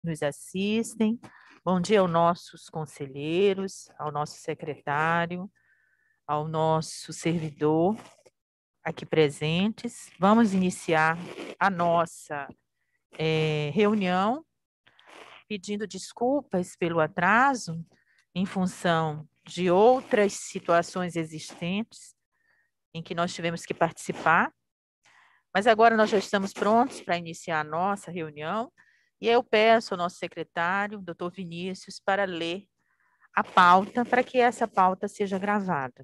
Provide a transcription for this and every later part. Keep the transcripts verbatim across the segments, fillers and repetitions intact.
nos assistem. Bom dia aos nossos conselheiros, ao nosso secretário, ao nosso servidor aqui presentes. Vamos iniciar a nossa é, reunião, pedindo desculpas pelo atraso, em função de outras situações existentes em que nós tivemos que participar. Mas agora nós já estamos prontos para iniciar a nossa reunião, e eu peço ao nosso secretário, doutor Vinícius, para ler a pauta, para que essa pauta seja gravada.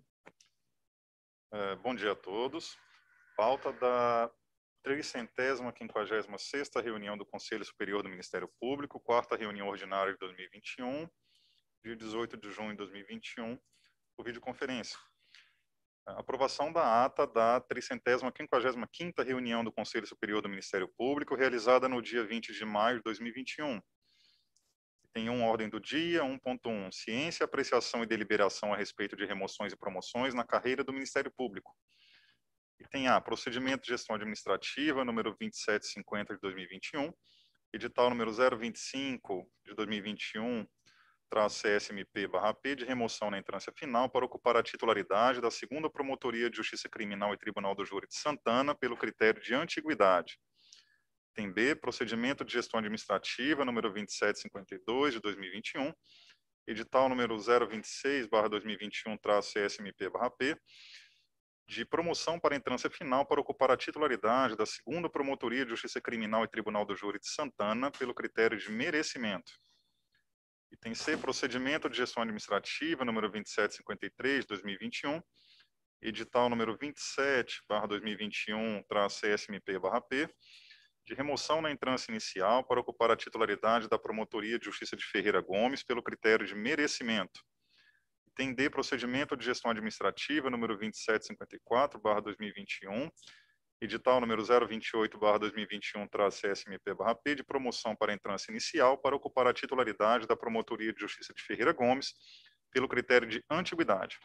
É, bom dia a todos. Pauta da tricentésima quinquagésima sexta reunião do Conselho Superior do Ministério Público, quarta reunião ordinária de dois mil e vinte e um, dia dezoito de junho de dois mil e vinte e um, por videoconferência. A aprovação da ata da tricentésima quinquagésima quinta reunião do Conselho Superior do Ministério Público, realizada no dia vinte de maio de dois mil e vinte e um. Tem um ordem do dia, um ponto um, ciência, apreciação e deliberação a respeito de remoções e promoções na carreira do Ministério Público. E tem A, procedimento de gestão administrativa, número vinte e sete cinquenta de dois mil e vinte e um, edital número zero vinte e cinco de dois mil e vinte e um, traço C S M P barra P, de remoção na entrância final para ocupar a titularidade da segunda Promotoria de Justiça Criminal e Tribunal do Júri de Santana pelo critério de antiguidade. Tem B, procedimento de gestão administrativa, número vinte e sete cinquenta e dois de dois mil e vinte e um, edital número zero vinte e seis barra dois mil e vinte e um, traço C S M P barra P, de promoção para entrância final para ocupar a titularidade da segunda Promotoria de Justiça Criminal e Tribunal do Júri de Santana pelo critério de merecimento. E tem C, procedimento de gestão administrativa, número vinte e sete cinquenta e três, de dois mil e vinte e um, edital número vinte e sete barra dois mil e vinte e um, traço C S M P barra P, de remoção na entrância inicial para ocupar a titularidade da Promotoria de Justiça de Ferreira Gomes pelo critério de merecimento. E tem D, procedimento de gestão administrativa, número vinte e sete cinquenta e quatro barra dois mil e vinte e um, edital número zero vinte e oito barra dois mil e vinte e um, traço C S M P barra P, de promoção para entrância inicial para ocupar a titularidade da Promotoria de Justiça de Ferreira Gomes pelo critério de antiguidade.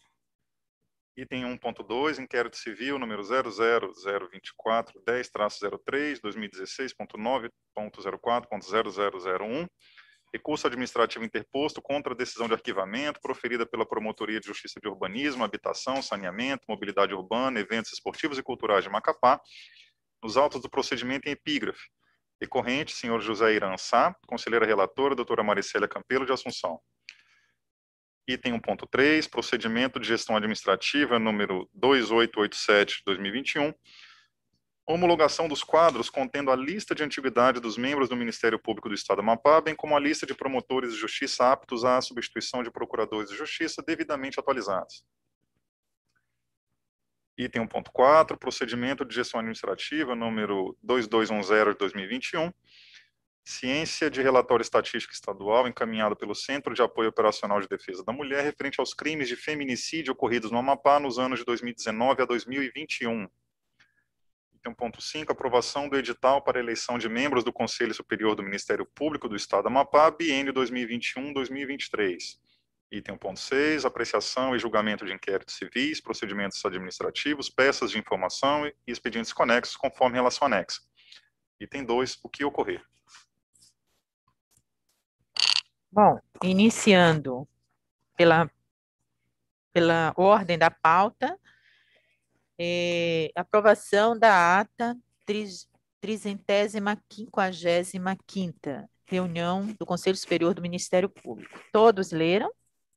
Item um ponto dois, inquérito civil número zero zero zero vinte e quatro dez traço zero três, dois mil e dezesseis ponto nove ponto zero quatro ponto zero zero zero um, recurso administrativo interposto contra a decisão de arquivamento proferida pela Promotoria de Justiça de Urbanismo, Habitação, Saneamento, Mobilidade Urbana, Eventos Esportivos e Culturais de Macapá, nos autos do procedimento em epígrafe. Recorrente, senhor José Irã Sá, conselheira relatora, doutora Maricélia Campelo de Assunção. Item um ponto três, procedimento de gestão administrativa, número dois mil oitocentos e oitenta e sete, de dois mil e vinte e um, homologação dos quadros contendo a lista de antiguidade dos membros do Ministério Público do Estado do Amapá, bem como a lista de promotores de justiça aptos à substituição de procuradores de justiça devidamente atualizados. Item um ponto quatro, procedimento de gestão administrativa, número dois mil duzentos e dez, de dois mil e vinte e um, ciência de relatório estatístico estadual encaminhado pelo Centro de Apoio Operacional de Defesa da Mulher referente aos crimes de feminicídio ocorridos no Amapá nos anos de dois mil e dezenove a dois mil e vinte e um. Item um ponto cinco, aprovação do edital para eleição de membros do Conselho Superior do Ministério Público do Estado do Amapá, biênio dois mil e vinte e um a dois mil e vinte e três. Item um ponto seis, apreciação e julgamento de inquéritos civis, procedimentos administrativos, peças de informação e expedientes conexos, conforme relação anexa. Item dois, o que ocorrer. Bom, iniciando pela, pela ordem da pauta, é, aprovação da ata tricentésima quinquagésima quinta reunião do Conselho Superior do Ministério Público. Todos leram?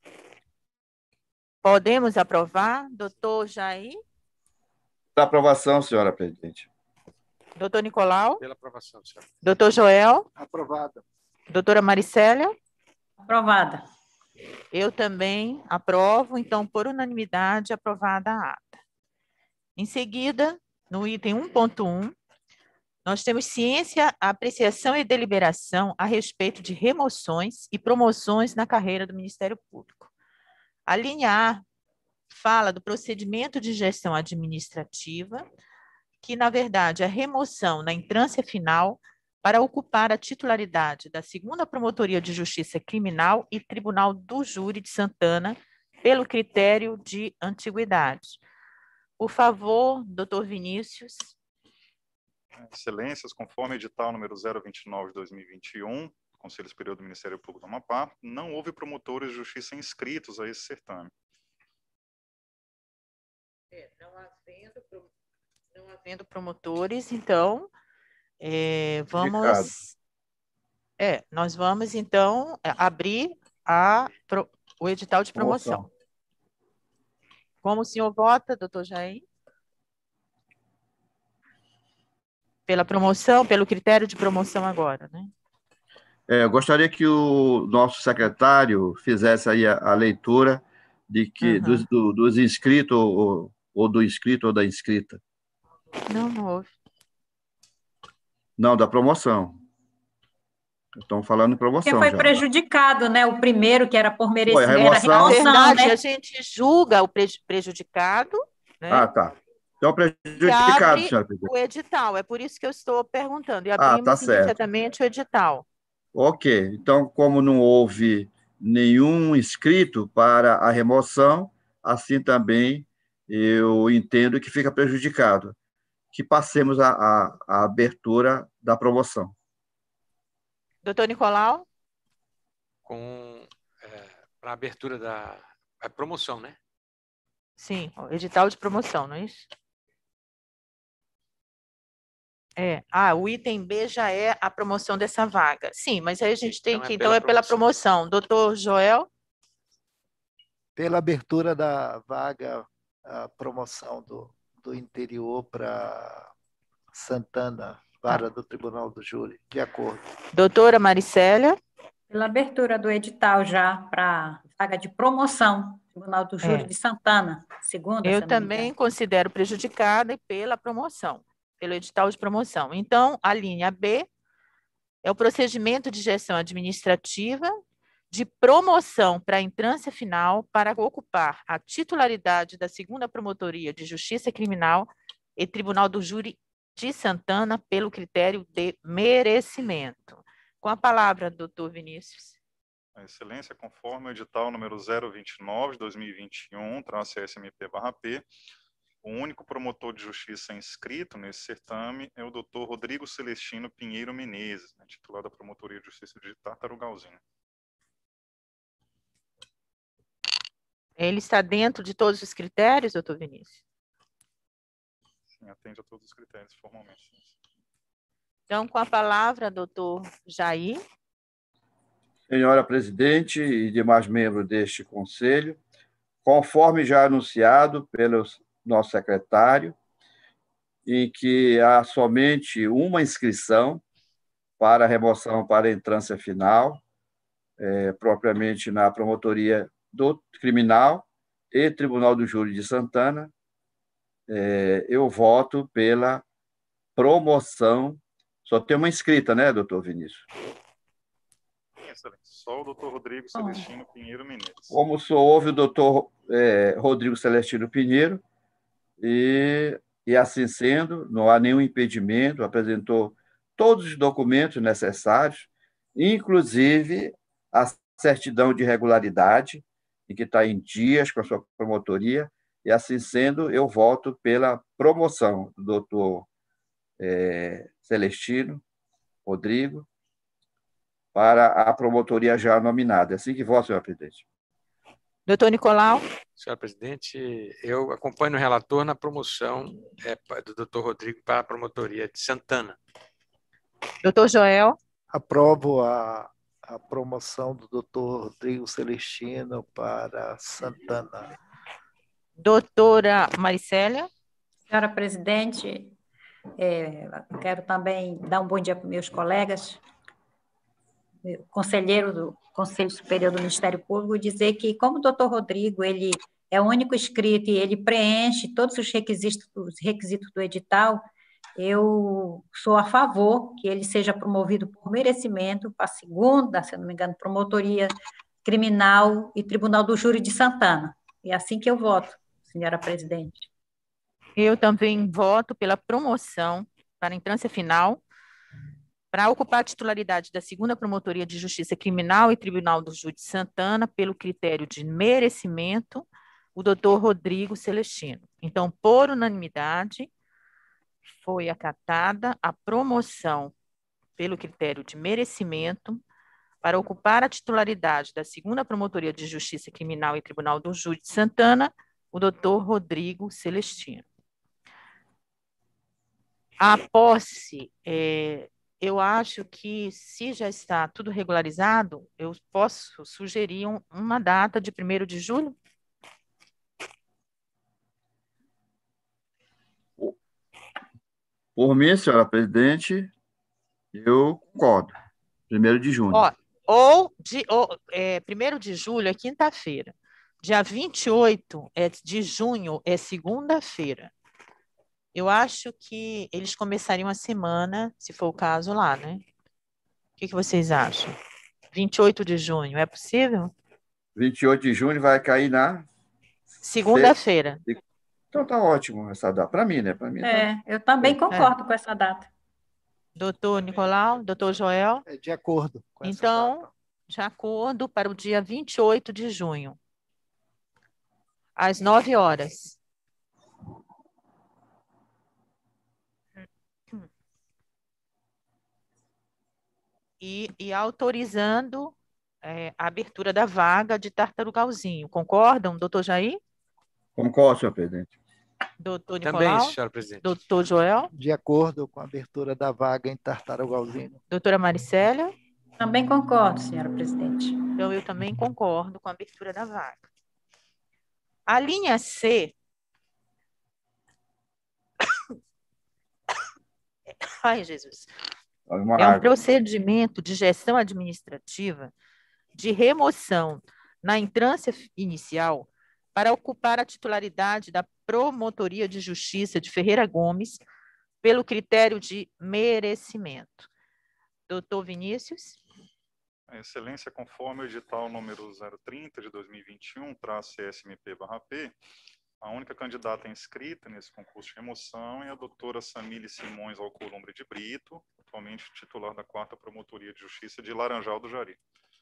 Podemos aprovar? Doutor Jair? Para aprovação, senhora presidente. Doutor Nicolau? Pela aprovação, senhora. Doutor Joel? Aprovada. Doutora Maricélia? Aprovada. Eu também aprovo, então, por unanimidade, aprovada a ata. Em seguida, no item um ponto um, nós temos ciência, apreciação e deliberação a respeito de remoções e promoções na carreira do Ministério Público. A linha A fala do procedimento de gestão administrativa, que, na verdade, é a remoção na entrância final para ocupar a titularidade da segunda Promotoria de Justiça Criminal e Tribunal do Júri de Santana, pelo critério de antiguidade. Por favor, doutor Vinícius. Excelências, conforme edital número zero vinte e nove de dois mil e vinte e um, Conselho Superior do Ministério Público do Amapá, não houve promotores de justiça inscritos a esse certame. É, não havendo, não havendo promotores, então, é, vamos... É, nós vamos, então, abrir a, pro, o edital de promoção. promoção. Como o senhor vota, doutor Jair? Pela promoção, pelo critério de promoção agora, né? É, eu gostaria que o nosso secretário fizesse aí a, a leitura de que, uhum. dos, do, dos inscritos, ou, ou do inscrito ou da inscrita. Não, não houve. Não, da promoção. Estão falando em promoção. Porque foi já. prejudicado, né? O primeiro, que era por merecimento. Foi, a remoção, Na verdade, né? a gente julga o prejudicado, né? Ah, tá. Então, prejudicado, senhora presidente. O edital, é por isso que eu estou perguntando. E ah, abrimos tá certo. imediatamente o edital. Ok. Então, como não houve nenhum inscrito para a remoção, assim também eu entendo que fica prejudicado. Que passemos a, a, a abertura da promoção. Doutor Nicolau? Com é, para a abertura da a promoção, né? Sim, o edital de promoção, não é isso? É. Ah, o item B já é a promoção dessa vaga. Sim, mas aí a gente tem então que... É então, é pela promoção. Doutor Joel? Pela abertura da vaga, a promoção do, do interior para Santana, vara do Tribunal do Júri. De acordo. Doutora Maricélia? Pela abertura do edital já para vaga de promoção, Tribunal do Júri é. de Santana, segunda. Eu também considero prejudicada pela promoção, pelo edital de promoção. Então, a linha B é o procedimento de gestão administrativa de promoção para a entrância final para ocupar a titularidade da segunda Promotoria de Justiça Criminal e Tribunal do Júri de Santana pelo critério de merecimento. Com a palavra, doutor Vinícius. Excelência, conforme o edital número zero vinte e nove, dois mil e vinte e um, traço S M P barra P, o único promotor de justiça inscrito nesse certame é o doutor Rodrigo Celestino Pinheiro Menezes, né, titular da Promotoria de Justiça de Tartarugalzinho. Ele está dentro de todos os critérios, doutor Vinícius? Sim, atende a todos os critérios, formalmente. Sim. Então, com a palavra, doutor Jair. Senhora presidente e demais membros deste conselho, conforme já anunciado pelo nosso secretário, em que há somente uma inscrição para remoção para a entrância final, é, propriamente na Promotoria do Criminal e Tribunal do Júri de Santana, é, eu voto pela promoção. Só tem uma inscrita, né, doutor Vinícius? Excelente. Só o doutor Rodrigo Celestino oh. Pinheiro Menezes. Como só houve o doutor é, Rodrigo Celestino Pinheiro, e, e assim sendo, não há nenhum impedimento, apresentou todos os documentos necessários, inclusive a certidão de regularidade, em que está em dias com a sua promotoria, e assim sendo, eu voto pela promoção do doutor é, Celestino Rodrigo para a promotoria já nominada. É assim que voto, senhor presidente. Doutor Nicolau. Senhor presidente, eu acompanho o relator na promoção é, do doutor Rodrigo para a promotoria de Santana. Doutor Joel. Aprovo a, a promoção do doutor Rodrigo Celestino para Santana. Doutora Maricélia. Senhora presidente, é, quero também dar um bom dia para meus colegas, conselheiro do Conselho Superior do Ministério Público, dizer que, como o doutor Rodrigo ele é o único inscrito e ele preenche todos os requisitos, os requisitos do edital, eu sou a favor que ele seja promovido por merecimento para a segunda, se eu não me engano, Promotoria Criminal e Tribunal do Júri de Santana. É assim que eu voto, senhora presidente. Eu também voto pela promoção para a entrância final, para ocupar a titularidade da segunda Promotoria de Justiça Criminal e Tribunal do Júri de Santana, pelo critério de merecimento, o doutor Rodrigo Celestino. Então, por unanimidade, foi acatada a promoção pelo critério de merecimento para ocupar a titularidade da segunda Promotoria de Justiça Criminal e Tribunal do Júri de Santana, o doutor Rodrigo Celestino. A posse, é, eu acho que, se já está tudo regularizado, eu posso sugerir um, uma data de primeiro de julho? Por mim, senhora presidente, eu concordo. Primeiro de junho. Ó, ou, de, ou é, primeiro de julho é quinta-feira. Dia vinte e oito é, de junho é segunda-feira. Eu acho que eles começariam a semana, se for o caso, lá, né? O que, que vocês acham? vinte e oito de junho, é possível? vinte e oito de junho vai cair na... Segunda-feira. Então tá ótimo essa data. Para mim, né? Para mim, É, tá... eu também concordo é. com essa data. Doutor Nicolau, doutor Joel? É de acordo com essa então, data. de acordo para o dia vinte e oito de junho, às nove horas. E, e autorizando é, a abertura da vaga de Tartarugalzinho. Concordam, doutor Jair? Concordo, senhor presidente. Doutor Também, Nicolau? senhora presidente. Doutor Joel? De acordo com a abertura da vaga em Tartarugalzinho. Doutora Maricélia? Também concordo, senhora presidente. Então, eu também concordo com a abertura da vaga. A linha C... Ai, Jesus. É um procedimento de gestão administrativa de remoção na entrância inicial para ocupar a titularidade da Promotoria de Justiça de Ferreira Gomes pelo critério de merecimento. Doutor Vinícius? Excelência, conforme o edital número zero trinta de dois mil e vinte e um, traço C S M P barra P, a única candidata inscrita nesse concurso de remoção é a doutora Samile Simões Alcolumbre de Brito, atualmente titular da quarta Promotoria de Justiça de Laranjal do Jari.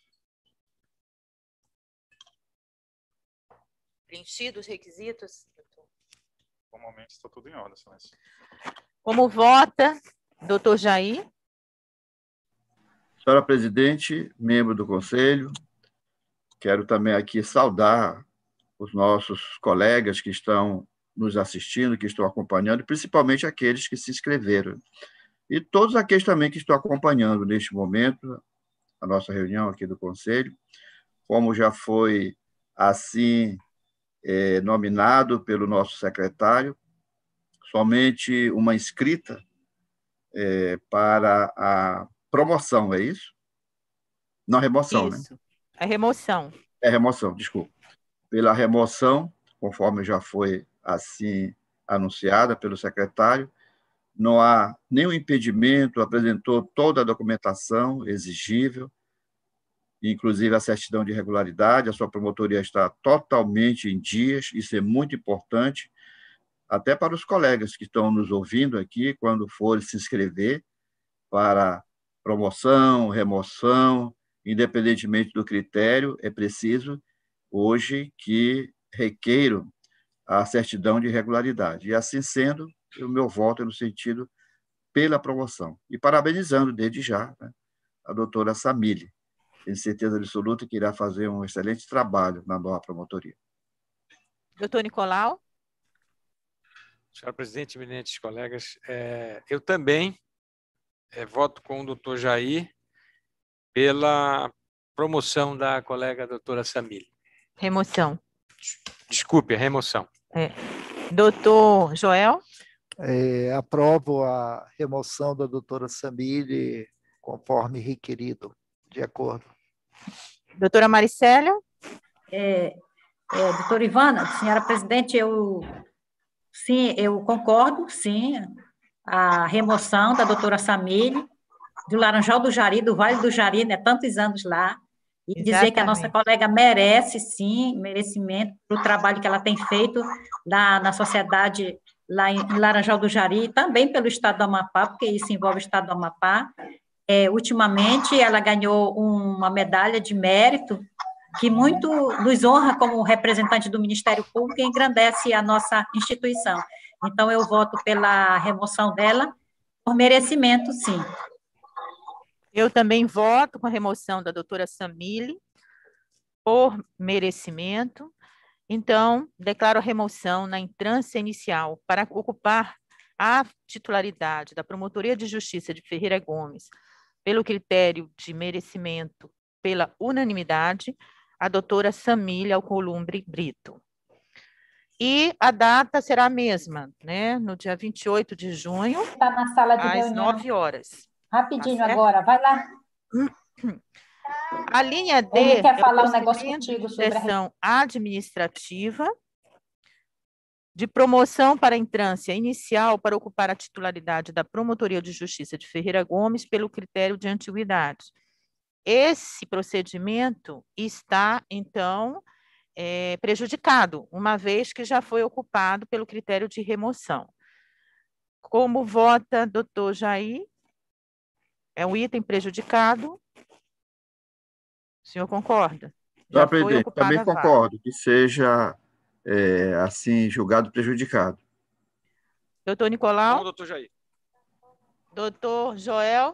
Preenchidos os requisitos? Formalmente está tudo em ordem, excelência. Como vota, doutor Jair? Senhora presidente, membro do conselho, quero também aqui saudar os nossos colegas que estão nos assistindo, que estão acompanhando, principalmente aqueles que se inscreveram. E todos aqueles também que estão acompanhando neste momento a nossa reunião aqui do Conselho, como já foi assim é, nominado pelo nosso secretário, somente uma inscrita é, para a promoção, é isso? Não, remoção, isso. né? É remoção. É remoção, desculpa. Pela remoção, conforme já foi assim anunciada pelo secretário, não há nenhum impedimento, apresentou toda a documentação exigível, inclusive a certidão de regularidade, a sua promotoria está totalmente em dias, isso é muito importante, até para os colegas que estão nos ouvindo aqui, quando forem se inscrever para promoção, remoção, independentemente do critério, é preciso hoje que requeiram a certidão de regularidade. E assim sendo, o meu voto é no sentido pela promoção. E parabenizando desde já, né, a doutora Samile. Tenho certeza absoluta que irá fazer um excelente trabalho na nova promotoria. Doutor Nicolau? Senhora presidente, eminentes colegas, é, eu também é, voto com o doutor Jair pela promoção da colega doutora Samile. Remoção. Desculpe, a remoção. É. Doutor Joel? É, aprovo a remoção da doutora Samile conforme requerido. De acordo. Doutora Maricélia? É, é, doutora Ivana, senhora presidente, eu, sim, eu concordo, sim, a remoção da doutora Samile, do Laranjal do Jari, do Vale do Jari, né, tantos anos lá, e Exatamente. dizer que a nossa colega merece, sim, merecimento pelo trabalho que ela tem feito na, na sociedade lá em, em Laranjal do Jari, e também pelo Estado do Amapá, porque isso envolve o Estado do Amapá. É, ultimamente, ela ganhou uma medalha de mérito que muito nos honra como representante do Ministério Público e engrandece a nossa instituição. Então, eu voto pela remoção dela por merecimento, sim. Eu também voto com a remoção da doutora Samile por merecimento. Então, declaro a remoção na entrância inicial para ocupar a titularidade da Promotoria de Justiça de Ferreira Gomes, pelo critério de merecimento, pela unanimidade, a doutora Samile Alcolumbre Brito. E a data será a mesma, né? No dia vinte e oito de junho, Está na sala de às reunião. nove horas. Rapidinho Tá certo? agora, vai lá. A linha D Ele quer é o falar um negócio procedimento contigo de sobre a sessão administrativa de promoção para a entrância inicial para ocupar a titularidade da Promotoria de Justiça de Ferreira Gomes pelo critério de antiguidade. Esse procedimento está, então, é, prejudicado, uma vez que já foi ocupado pelo critério de remoção. Como vota doutor Jair? É um item prejudicado? O senhor concorda? Já Senhor foi presidente, ocupada também a vaga. concordo que seja, é, assim, julgado prejudicado. Doutor Com o Nicolau? doutor Jair. Doutor Joel?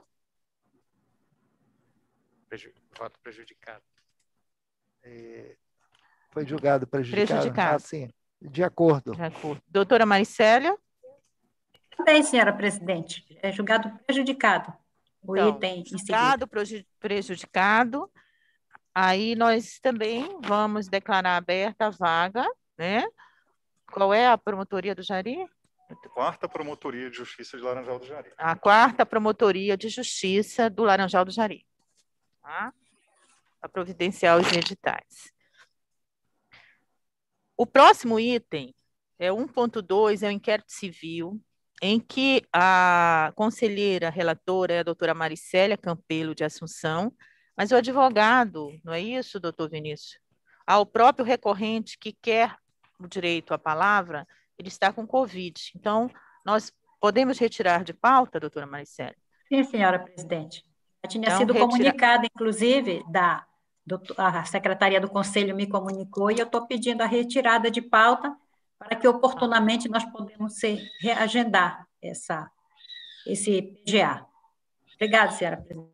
Preju... Voto prejudicado. É, foi julgado prejudicado? Prejudicado. Ah, sim. De acordo. De acordo. Doutora Maricélia? Também, senhora presidente. É julgado prejudicado. O Então, item em seguida. julgado preju- prejudicado. Aí nós também vamos declarar aberta a vaga, né? Qual é a promotoria do Jari? Quarta Promotoria de Justiça de Laranjal do Jari. A quarta Promotoria de Justiça do Laranjal do Jari. Tá? A providenciar os editais. O próximo item é um ponto dois, é o inquérito civil, em que a conselheira relatora é a doutora Maricélia Campelo de Assunção, mas o advogado, não é isso, doutor Vinícius? Ao próprio recorrente que quer o direito à palavra, ele está com Covid. Então, nós podemos retirar de pauta, doutora Maricélia? Sim, senhora presidente. Já tinha Então, sido retira- comunicada, inclusive, da, do, a Secretaria do Conselho me comunicou e eu estou pedindo a retirada de pauta para que oportunamente nós podemos ser, reagendar essa, esse P G A. Obrigada, senhora presidente.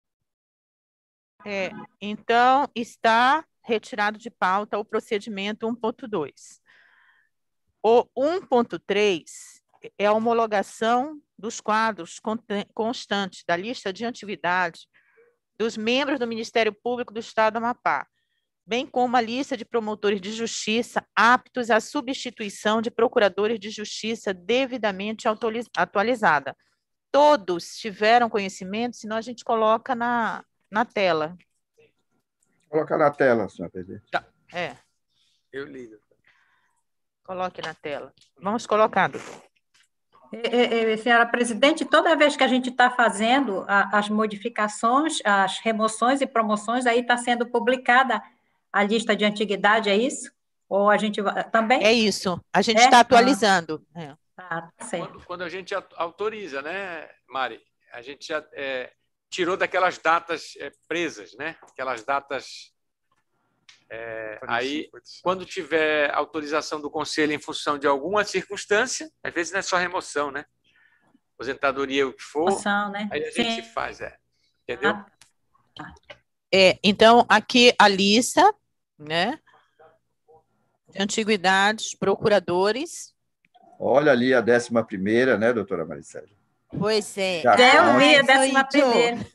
É, então, está retirado de pauta o procedimento um ponto dois. O um ponto três é a homologação dos quadros conte- constantes da lista de antiguidade dos membros do Ministério Público do Estado do Amapá, bem como a lista de promotores de justiça aptos à substituição de procuradores de justiça devidamente autoriz- atualizada. Todos tiveram conhecimento, senão a gente coloca na, na tela. Colocar na tela, senhor presidente. É, Eu li. doutor. coloque na tela. Vamos colocar, doutor. É, é, senhora presidente, toda vez que a gente está fazendo a, as modificações, as remoções e promoções, aí está sendo publicada a lista de antiguidade, é isso? Ou a gente vai- também? É isso, a gente É? está Ah. atualizando. É. Ah, tá certo. Quando, quando a gente au- autoriza, né, Mari? A gente já é, tirou daquelas datas é, presas, né? Aquelas datas. é, aí, quando tiver autorização do conselho em função de alguma circunstância, às vezes não é só remoção, né? Aposentadoria, o que for, Moção, né? aí a gente Sim. faz, é. Entendeu? Ah, É, então, aqui a lista, né? De antiguidades, procuradores. Olha ali a décima primeira, né, doutora Maricélia? Pois é. Já até eu consta. vi a Ai, décima sou eu. primeira.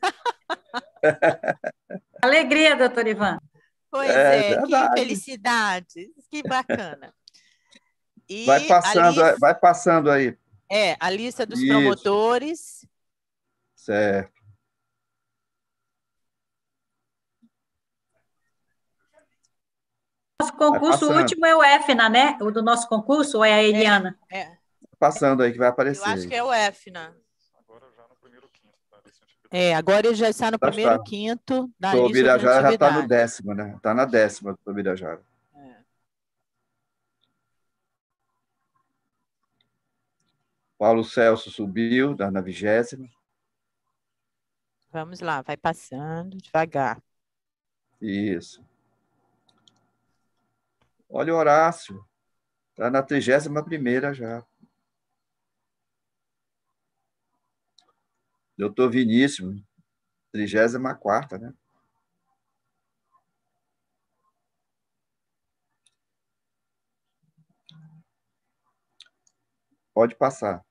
Alegria, doutor Ivan. Pois É é, que verdade. felicidade, que bacana. E Vai passando, a lista, vai passando aí. é, a lista dos Isso. promotores. Certo. Nosso concurso passando. último é o EFNA, né? O do nosso concurso, ou é a Eliana? É, Passando aí que vai eu aparecer. acho que é o EFNA. Agora já no primeiro quinto da lista antiguidade. É, agora ele já está no Já primeiro está. quinto da O lista de Birajara já está no antiguidade. décimo, né? Está na décima do Birajara. É. Paulo Celso subiu, está na vigésima. Vamos lá, vai passando devagar. Isso. Olha o Horácio. Está na trigésima primeira já. Doutor Vinícius. trigésima quarta, né? Pode passar.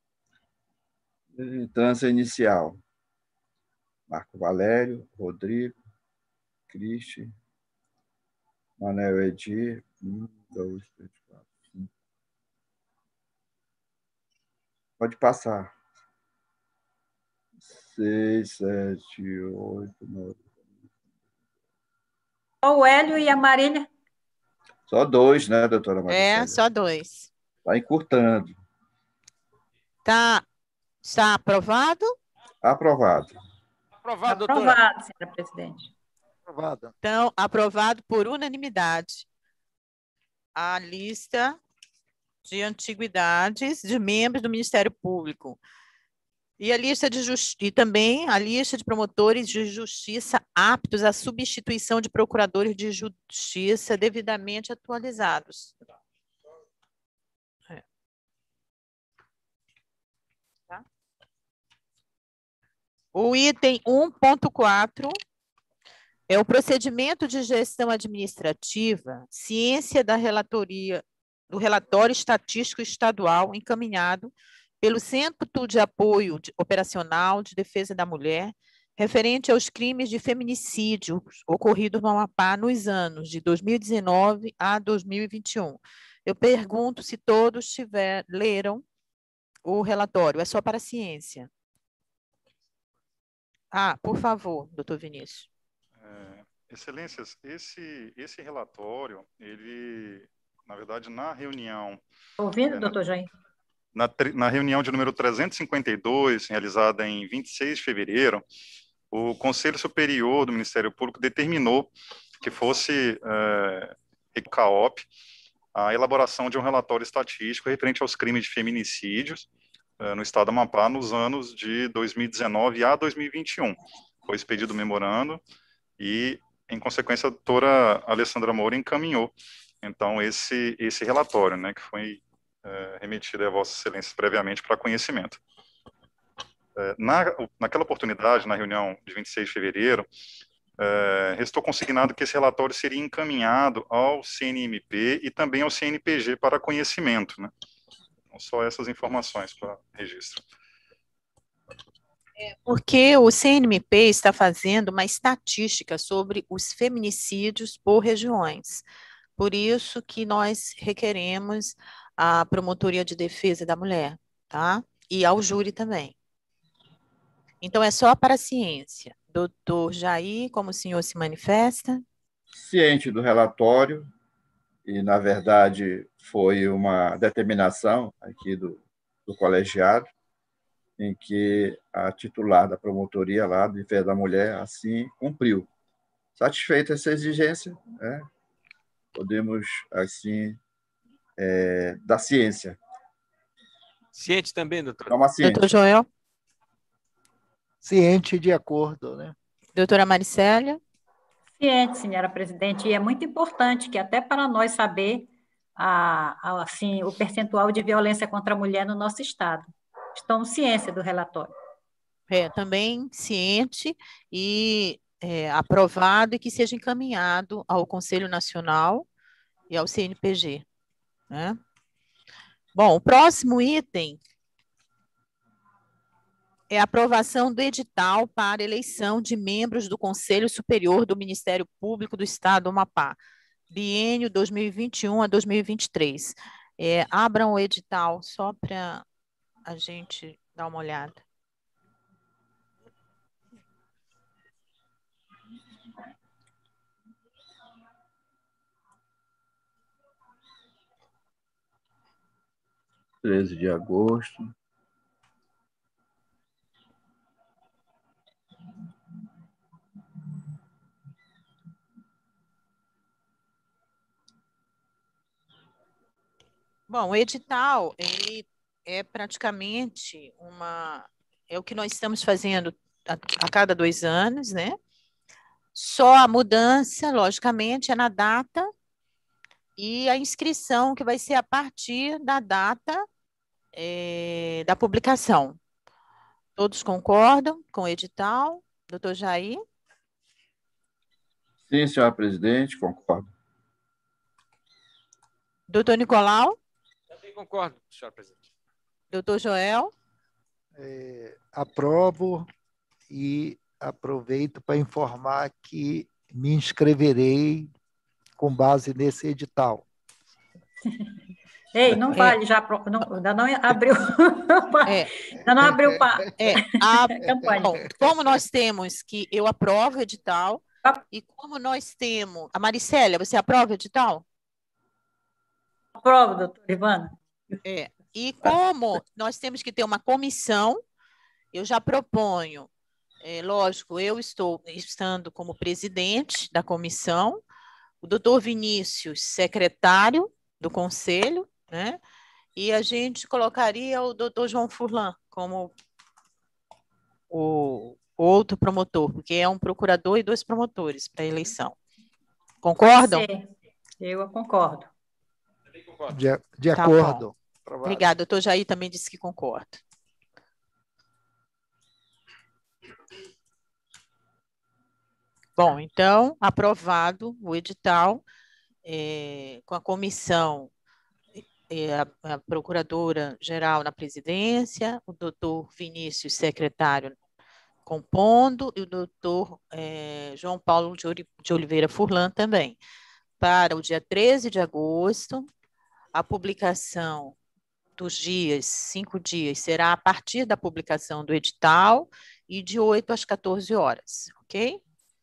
Instância inicial. Marco Valério, Rodrigo, Cristi, Manuel Edir, um, dois, três, quatro, cinco. Pode passar. Seis, sete, oito, nove. Só o Hélio e a Marília. Só dois, né, doutora Maricélia? É, só dois. Está encurtando. Tá, está aprovado? Aprovado. Aprovado, doutora. Aprovado, senhora presidente. Aprovado. Então, aprovado por unanimidade. A lista de antiguidades de membros do Ministério Público. E, a lista de justi- e também a lista de promotores de justiça aptos à substituição de procuradores de justiça devidamente atualizados. É. Tá? O item um ponto quatro é o procedimento de gestão administrativa, ciência da relatoria, do relatório estatístico estadual encaminhado pelo Centro de Apoio de- Operacional de Defesa da Mulher, referente aos crimes de feminicídio ocorridos no Amapá nos anos de dois mil e dezenove a dois mil e vinte e um. Eu pergunto se todos tiver, leram o relatório, é só para a ciência. Ah, por favor, doutor Vinícius. É, Excelências, esse, esse relatório, ele, na verdade, na reunião, Está ouvindo, é, na, doutor Jair? na, tre- na reunião de número trezentos e cinquenta e dois, realizada em vinte e seis de fevereiro, o Conselho Superior do Ministério Público determinou que fosse é, C A O P a elaboração de um relatório estatístico referente aos crimes de feminicídios é, no estado do Amapá nos anos de dois mil e dezenove a dois mil e vinte e um. Foi expedido o memorando e, em consequência, a doutora Alessandra Moura encaminhou, então, esse, esse relatório, né, que foi é, remetido a Vossa Excelência previamente para conhecimento. É, na, naquela oportunidade, na reunião de vinte e seis de fevereiro, é, restou consignado que esse relatório seria encaminhado ao C N M P e também ao C N P G para conhecimento, né? Então, só essas informações para registro. Porque o C N M P está fazendo uma estatística sobre os feminicídios por regiões. Por isso que nós requeremos a Promotoria de Defesa da Mulher, tá? E ao júri também. Então, é só para a ciência. Doutor Jair, como o senhor se manifesta? Ciente do relatório, e, na verdade, foi uma determinação aqui do, do colegiado, em que a titular da promotoria lá, de Defesa da Mulher, assim cumpriu. Satisfeita essa exigência, né, podemos, assim, é, da ciência. Ciente também, doutora. É uma Doutor ciência. Joel? Ciente de acordo, né? Doutora Maricélia? Ciente, senhora presidente, e é muito importante que até para nós saber a, a, assim, o percentual de violência contra a mulher no nosso estado. Estamos ciência do relatório. É, também ciente e é, aprovado e que seja encaminhado ao Conselho Nacional e ao C N P G, né? Bom, o próximo item é a aprovação do edital para eleição de membros do Conselho Superior do Ministério Público do Estado do Amapá, biênio dois mil e vinte e um a dois mil e vinte e três. É, abram o edital só para a gente dar uma olhada. treze de agosto. Bom, o edital, ele é praticamente uma, é o que nós estamos fazendo a, a cada dois anos, né? Só a mudança, logicamente, é na data e a inscrição, que vai ser a partir da data é, da publicação. Todos concordam com o edital? Doutor Jair? Sim, senhora presidente, concordo. Doutor Nicolau? Também concordo, senhora presidente. Doutor Joel? É, aprovo e aproveito para informar que me inscreverei com base nesse edital. Ei, não É. vale já, pro- não, ainda não abriu, É, ainda não abriu para é, a, campanha. bom, como nós temos que eu aprovo o edital, e como nós temos... A Maricélia, você aprova o edital? Aprovo, doutor Ivana. É, e como nós temos que ter uma comissão, eu já proponho, é, lógico, eu estou estando como presidente da comissão, o doutor Vinícius, secretário do conselho, né? E a gente colocaria o doutor João Furlan como o outro promotor, porque é um procurador e dois promotores para a eleição. Concordam? Sim, eu concordo. Também concordo. De, de Tá acordo. Aprovado. Obrigada, doutor Jair também disse que concorda. Bom, então, aprovado o edital, é, com a comissão, é, a, a procuradora-geral na presidência, o doutor Vinícius, secretário, compondo, e o doutor é, João Paulo de, Ori, de Oliveira Furlan também. Para o dia treze de agosto, a publicação dos dias, cinco dias, será a partir da publicação do edital e de oito às quatorze horas, ok?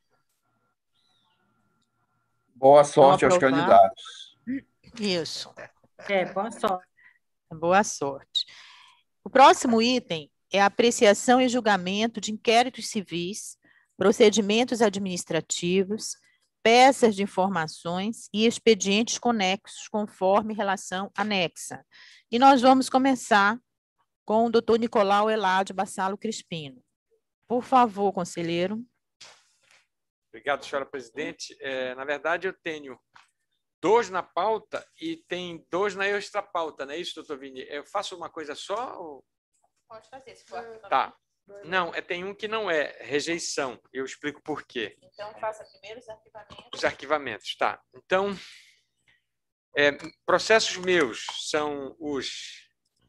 Boa sorte aos aprovar. candidatos. Isso. É, boa sorte. Boa sorte. O próximo item é a apreciação e julgamento de inquéritos civis, procedimentos administrativos, peças de informações e expedientes conexos, conforme relação anexa. E nós vamos começar com o doutor Nicolau Eládio Bassalo Crispino. Por favor, conselheiro. Obrigado, senhora presidente. É, na verdade, eu tenho dois na pauta e tem dois na extra pauta, não é isso, doutor Vini? Eu faço uma coisa só? Ou... Pode fazer, se for. Tá. Não, é, tem um que não é, rejeição. Eu explico por quê. Então, faça primeiro os arquivamentos. Os arquivamentos, tá. Então, é, processos meus são os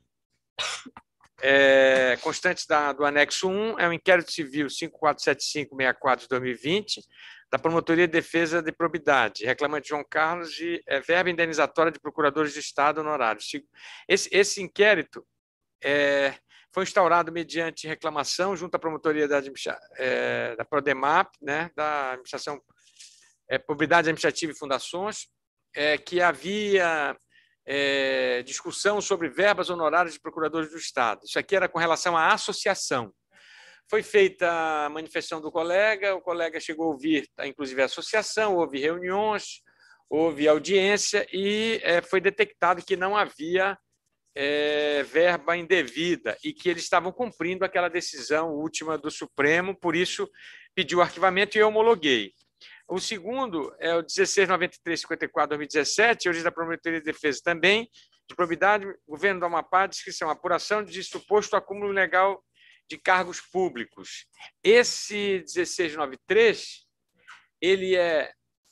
é, constantes da, do anexo um, é o inquérito civil cinco quatro sete cinco seis quatro de dois mil e vinte, da Promotoria de Defesa de Probidade, reclamante João Carlos, de é, verba indenizatória de procuradores de Estado honorários. Esse, esse inquérito é, foi instaurado mediante reclamação junto à Promotoria da, é, da Prodemap, né, da Administração é, Probidade Administrativa e Fundações, é, que havia é, discussão sobre verbas honorárias de procuradores do Estado. Isso aqui era com relação à associação. Foi feita a manifestação do colega, o colega chegou a ouvir, inclusive, a associação, houve reuniões, houve audiência e é, foi detectado que não havia é, verba indevida e que eles estavam cumprindo aquela decisão última do Supremo, por isso pediu arquivamento e eu homologuei. O segundo é o dezesseis noventa e três cinquenta e quatro de dois mil e dezessete, origem da Promotoria de Defesa também, de probidade, Governo do Amapá, descrição, apuração de suposto acúmulo ilegal de cargos públicos. Esse dezesseis noventa e três, ele é,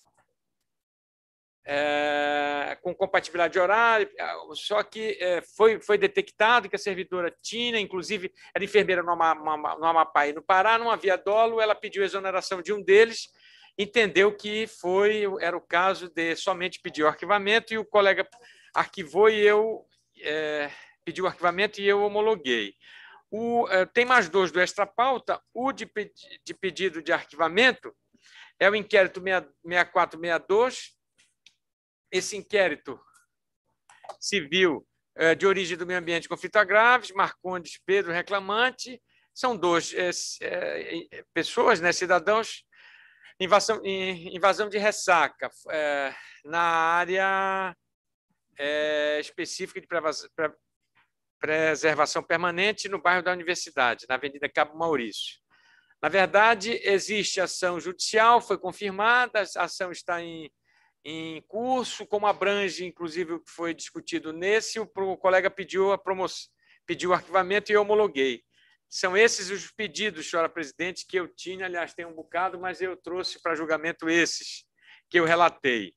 é com compatibilidade horária, só que é, foi, foi detectado que a servidora tinha, inclusive, era enfermeira no Amapá e no Pará, não havia dolo, ela pediu exoneração de um deles, entendeu que foi, era o caso de somente pedir o arquivamento e o colega arquivou e eu é, pedi o arquivamento e eu homologuei. O, é, tem mais dois do extra pauta, o de, de pedido de arquivamento é o inquérito seis quatro seis dois, esse inquérito civil é, de origem do meio ambiente e conflito agraves, Marcondes Pedro, reclamante, são dois é, é, pessoas, né, cidadãos, Invasão, invasão de ressaca é, na área é, específica de preservação permanente no bairro da Universidade, na Avenida Cabo Maurício. Na verdade, existe ação judicial, foi confirmada, a ação está em, em curso, como abrange, inclusive, o que foi discutido nesse, o, o colega pediu, a promoção, pediu o arquivamento e eu homologuei. São esses os pedidos, senhora presidente, que eu tinha. Aliás, tem um bocado, mas eu trouxe para julgamento esses que eu relatei,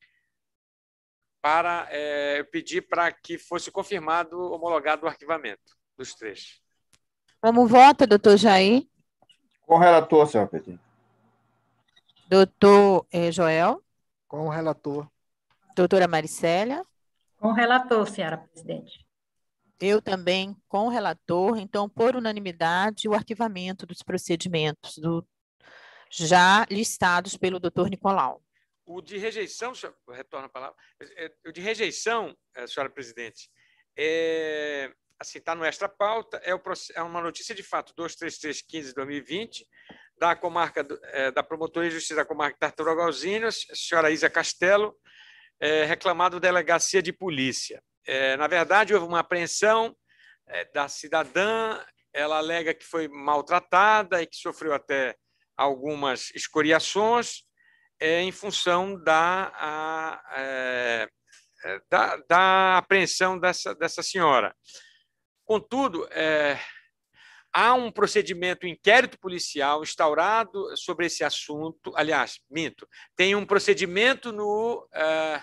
para é, pedir para que fosse confirmado, homologado o arquivamento dos três. Como vota, doutor Jair? Com o relator, senhora presidente. Doutor eh, Joel? Com o relator. Doutora Maricélia? Com o relator, senhora presidente. Eu também com o relator. Então, por unanimidade, o arquivamento dos procedimentos do, já listados pelo doutor Nicolau. O de rejeição, retorno a palavra, o de rejeição, senhora presidente, é, assim, está no extra pauta, é, o, é uma notícia de fato duzentos e trinta e três quinze de dois mil e vinte, da comarca do, é, da Promotoria de Justiça da Comarca Tartarugalzinho, a senhora Isa Castelo, é, reclamado delegacia de polícia. É, na verdade, houve uma apreensão é, da cidadã, ela alega que foi maltratada e que sofreu até algumas escoriações, É, em função da, a, é, da, da apreensão dessa, dessa senhora. Contudo, é, há um procedimento, um inquérito policial instaurado sobre esse assunto. Aliás, minto, tem um procedimento no, é,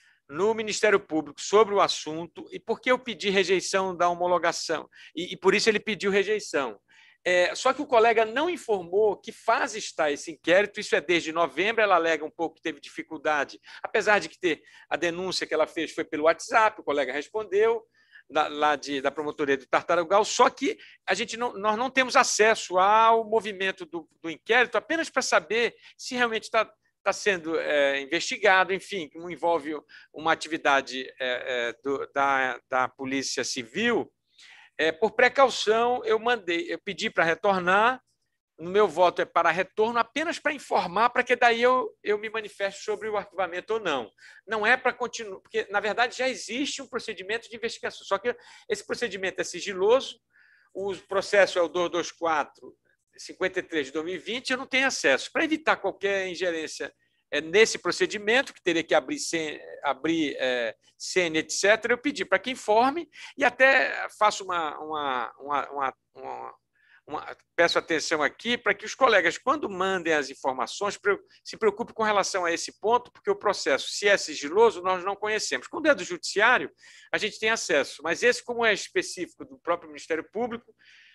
no Ministério Público sobre o assunto. E por que eu pedi rejeição da homologação? E, e por isso ele pediu rejeição. É, só que o colega não informou que fase está esse inquérito, isso é desde novembro, ela alega um pouco que teve dificuldade, apesar de que ter, a denúncia que ela fez foi pelo WhatsApp, o colega respondeu, da, lá de, da promotoria do Tartarugal, só que a gente não, nós não temos acesso ao movimento do, do inquérito apenas para saber se realmente está está sendo é, investigado, enfim, que não envolve uma atividade é, é, do, da, da Polícia Civil. É, por precaução, eu mandei, eu pedi para retornar. No meu voto é para retorno, apenas para informar, para que daí eu, eu me manifeste sobre o arquivamento ou não. Não é para continuar, porque, na verdade, já existe um procedimento de investigação, só que esse procedimento é sigiloso, o processo é o duzentos e vinte e quatro, cinquenta e três de dois mil e vinte, eu não tenho acesso. Para evitar qualquer ingerência é, nesse procedimento, que teria que abrir, C, abrir é, C N, etcétera, eu pedi para que informe e até faço uma, uma, uma, uma, uma, uma peço atenção aqui para que os colegas, quando mandem as informações, se preocupem com relação a esse ponto, porque o processo, se é sigiloso, nós não conhecemos. Quando é do judiciário, a gente tem acesso, mas esse, como é específico do próprio Ministério Público,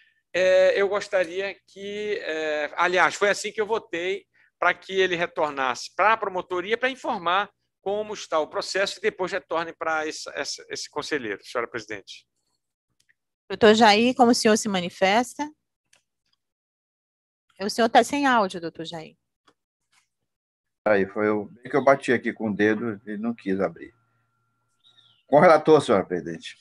é, eu gostaria que, é, aliás, foi assim que eu votei, para que ele retornasse para a promotoria para informar como está o processo e depois retorne para esse, esse, esse conselheiro, senhora presidente. Doutor Jair, como o senhor se manifesta? O senhor está sem áudio, doutor Jair. Aí, foi o que eu bati aqui com o dedo e não quis abrir. Com o relator, senhora presidente.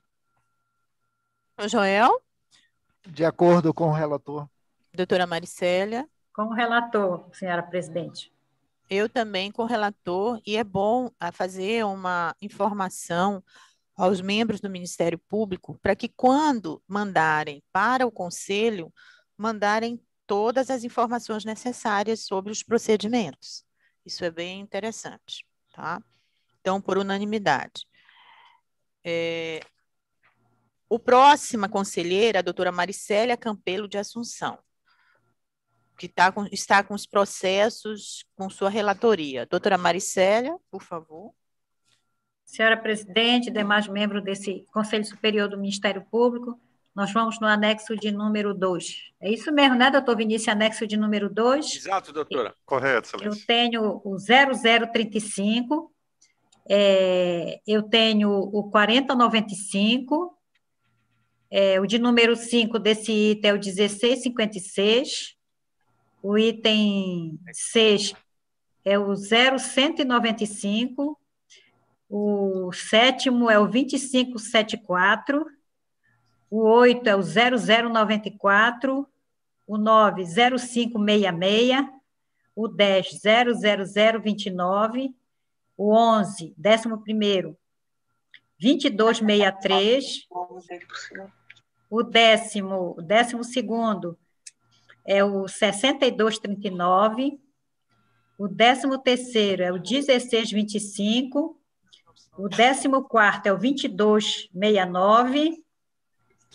O Joel? De acordo com o relator. Doutora Maricélia? Com o relator, senhora presidente. Eu também com o relator, e é bom fazer uma informação aos membros do Ministério Público para que, quando mandarem para o Conselho, mandarem todas as informações necessárias sobre os procedimentos. Isso é bem interessante, tá? Então, por unanimidade. É... O próximo conselheira, a doutora Maricélia Campelo de Assunção, que tá com, está com os processos com sua relatoria. Doutora Maricélia, por favor. Senhora presidente, demais membros desse Conselho Superior do Ministério Público, nós vamos no anexo de número dois. É isso mesmo, né, doutor Vinícius, anexo de número dois? Exato, doutora. Correto, excelência. Eu tenho o zero zero trinta e cinco, é, eu tenho o quarenta noventa e cinco, é, o de número cinco desse item é o dezesseis cinquenta e seis, o item seis é o zero cento e noventa e cinco, o sétimo é o vinte e cinco setenta e quatro, o oito é o zero zero noventa e quatro, o nove, zero cinco sessenta e seis, o dez, zero zero zero vinte e nove, o onze, décimo primeiro, vinte e dois sessenta e três, o décimo, décimo segundo, é o sessenta e dois trinta e nove, o décimo terceiro é o dezesseis vinte e cinco, o décimo quarto é o vinte e dois sessenta e nove,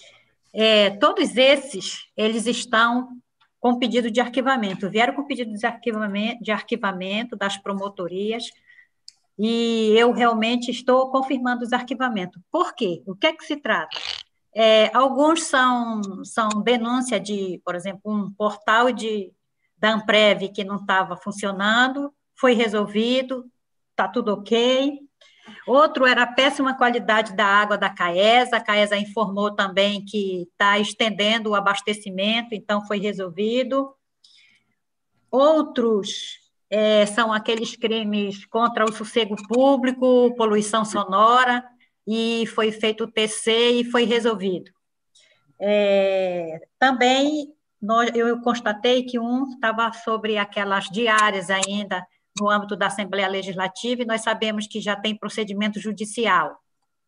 É, todos esses, eles estão com pedido de arquivamento, vieram com pedido de arquivamento, de arquivamento das promotorias, e eu realmente estou confirmando os arquivamentos. Por quê? O que é que se trata? É, alguns são, são denúncia de, por exemplo, um portal de, da Amprev que não estava funcionando, foi resolvido, está tudo ok. Outro era a péssima qualidade da água da CAESA, a CAESA informou também que está estendendo o abastecimento, então foi resolvido. Outros é, são aqueles crimes contra o sossego público, poluição sonora, e foi feito o T C e foi resolvido. É, também nós, eu constatei que um estava sobre aquelas diárias ainda no âmbito da Assembleia Legislativa, e nós sabemos que já tem procedimento judicial.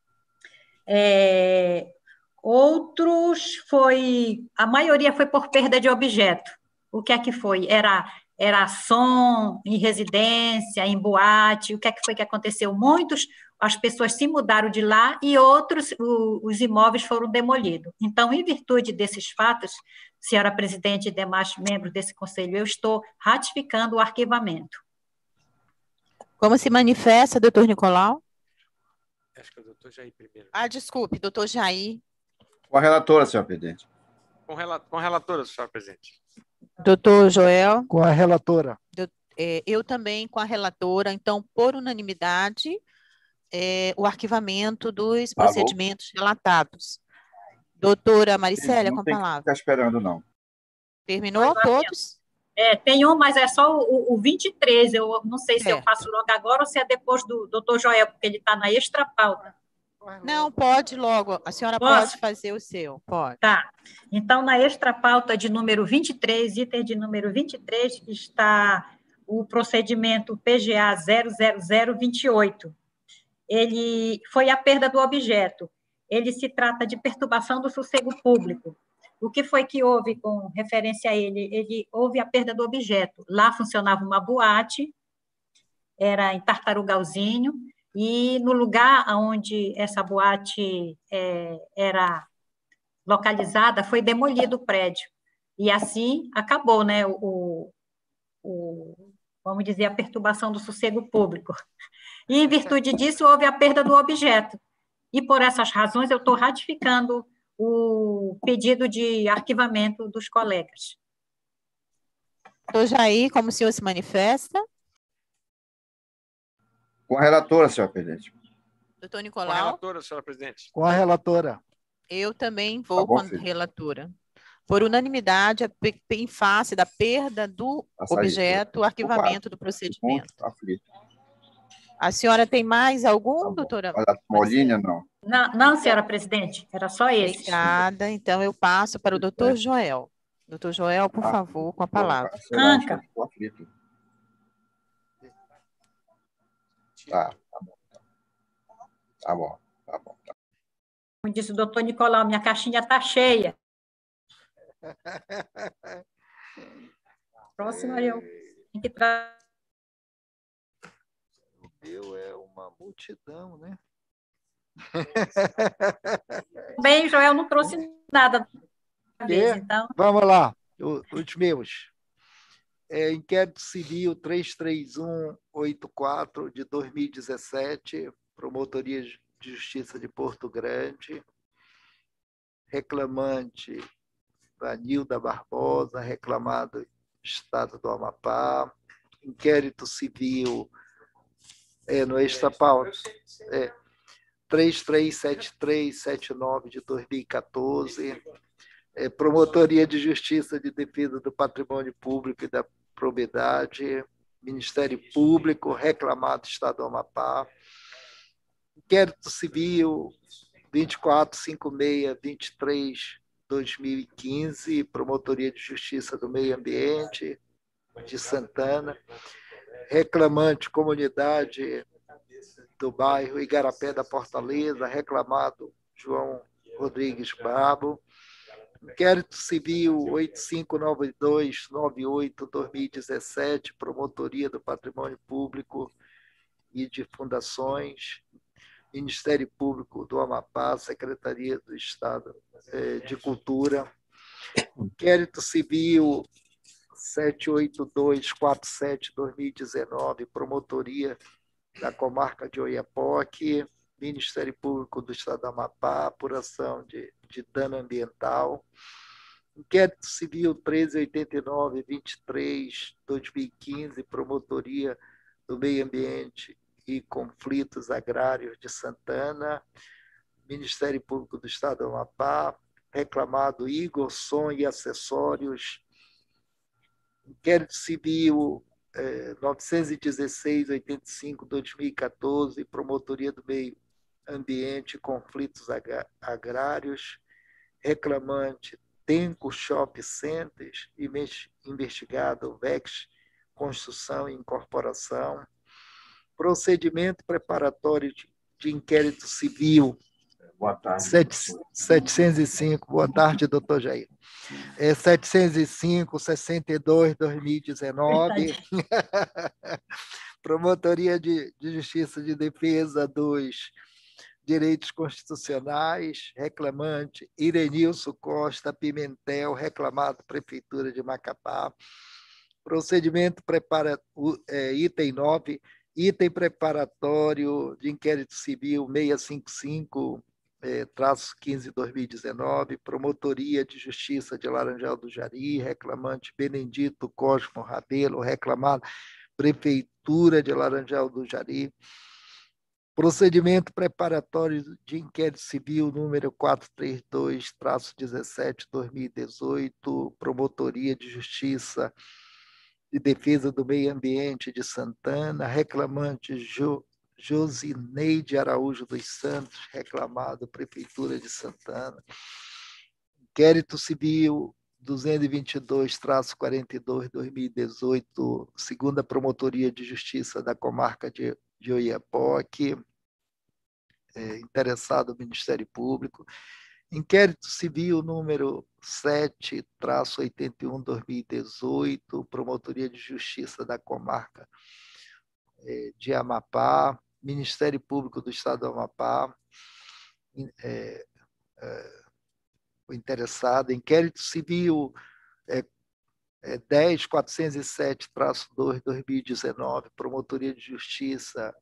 É, outros foi, a maioria foi por perda de objeto. O que é que foi? Era, era som em residência, em boate, o que é que foi que aconteceu? Muitos, as pessoas se mudaram de lá e outros, o, os imóveis foram demolidos. Então, em virtude desses fatos, senhora presidente e demais membros desse conselho, eu estou ratificando o arquivamento. Como se manifesta, doutor Nicolau? Acho que é o doutor Jair primeiro. Ah, desculpe, doutor Jair. Com a relatora, senhor presidente. Com, rela com a relatora, senhora presidente. Doutor Joel? Com a relatora. Eu, é, eu também com a relatora. Então, por unanimidade, é, o arquivamento dos Alô? procedimentos relatados. Doutora Maricélia, Não com a tem que palavra. ficar esperando, não. Terminou todos? É, tem um, mas é só o, o vinte e três, eu não sei certo. se eu faço logo agora ou se é depois do doutor Joel, porque ele está na extra pauta. Não, pode logo, a senhora Posso? pode fazer o seu, pode. Tá, então na extra pauta de número vinte e três, item de número vinte e três, está o procedimento P G A zero zero zero vinte e oito. Ele foi a perda do objeto, ele se trata de perturbação do sossego público. O que foi que houve com referência a ele? Ele houve a perda do objeto. Lá funcionava uma boate, era em Tartarugalzinho, e no lugar onde essa boate é, era localizada, foi demolido o prédio. E assim acabou, né, o, o, vamos dizer, a perturbação do sossego público. E, em virtude disso, houve a perda do objeto. E, por essas razões, eu estou ratificando o pedido de arquivamento dos colegas. Doutor Jair, como o senhor se manifesta? Com a relatora, senhor presidente. Doutor Com Nicolau? a relatora, senhora presidente. Com a relatora. Eu também vou Tá bom, com a filho. relatora. Por unanimidade, em face da perda do Passa aí, objeto, o arquivamento do procedimento. Muito aflito. A senhora tem mais algum, Tá bom. doutora? Olha, Molina, não. Não, não, senhora presidente, era só esses. Obrigada. Então, eu passo para o doutor Joel. Doutor Joel, por Ah, favor, com a palavra. Anca. Ficou aflito. Tá, tá bom. Tá bom, tá bom. Tá. Como disse o doutor Nicolau, minha caixinha está cheia. Próxima eu tenho que trazer. O meu é uma multidão, né? Bem, Joel não trouxe nada. É? Então, Vamos lá, o- os meus. É, inquérito civil três três um oito quatro de dois mil e dezessete, Promotoria de Justiça de Porto Grande. Reclamante Vanilda Barbosa, reclamado Estado do Amapá. Inquérito civil é, no extra-pauta. É, três três sete três sete nove de dois mil e quatorze. É, Promotoria de Justiça de Defesa do Patrimônio Público e da Propriedade, Ministério Público, reclamado Estado do Amapá. Inquérito Civil vinte e quatro cinquenta e seis vinte e três dois mil e quinze, Promotoria de Justiça do Meio Ambiente de Santana. Reclamante Comunidade do bairro Igarapé da Fortaleza, reclamado João Rodrigues Brabo. Inquérito Civil oito cinco nove dois nove oito dois mil e dezessete, Promotoria do Patrimônio Público e de Fundações. Ministério Público do Amapá, Secretaria do Estado de Cultura. Inquérito Civil sete oito dois quatro sete barra dois mil e dezenove, Promotoria da Comarca de Oiapoque, Ministério Público do Estado do Amapá, apuração de, de dano ambiental. Inquérito Civil treze oitenta e nove vinte e três barra dois mil e quinze, Promotoria do Meio Ambiente e Conflitos Agrários de Santana, Ministério Público do Estado do Amapá, reclamado Igor Som e Acessórios. Inquérito Civil eh, novecentos e dezesseis barra oitenta e cinco barra dois mil e quatorze, Promotoria do Meio Ambiente e Conflitos Agrários, reclamante Tenco Shop Centers, investigado Vex Construção e Incorporação, procedimento preparatório de, de inquérito civil. Boa tarde. setecentos e cinco, boa tarde, doutor Jair. É setecentos e cinco, sessenta e dois, dois mil e dezenove. Promotoria de, de Justiça de Defesa dos Direitos Constitucionais, reclamante Irenilson Costa Pimentel, reclamado Prefeitura de Macapá. Procedimento prepara, é, item nove, item preparatório de inquérito civil seiscentos e cinquenta e cinco, é, traço quinze, dois mil e dezenove, Promotoria de Justiça de Laranjal do Jari, reclamante Benedito Cosmo Rabelo, reclamado Prefeitura de Laranjal do Jari. Procedimento preparatório de inquérito civil número quatrocentos e trinta e dois, traço dezessete, dois mil e dezoito, Promotoria de Justiça de Defesa do Meio Ambiente de Santana, reclamante Jo, Josineide Araújo dos Santos, reclamado Prefeitura de Santana. Inquérito civil duzentos e vinte e dois, traço quarenta e dois, dois mil e dezoito, segunda Promotoria de Justiça da Comarca de, de Oiapoque, é, interessado o Ministério Público. Inquérito civil número sete, traço oitenta e um, dois mil e dezoito, Promotoria de Justiça da Comarca é, de Amapá, Ministério Público do Estado do Amapá, é, é, o interessado. Inquérito civil é, é, dez, quatrocentos e sete, traço dois, dois mil e dezenove, Promotoria de Justiça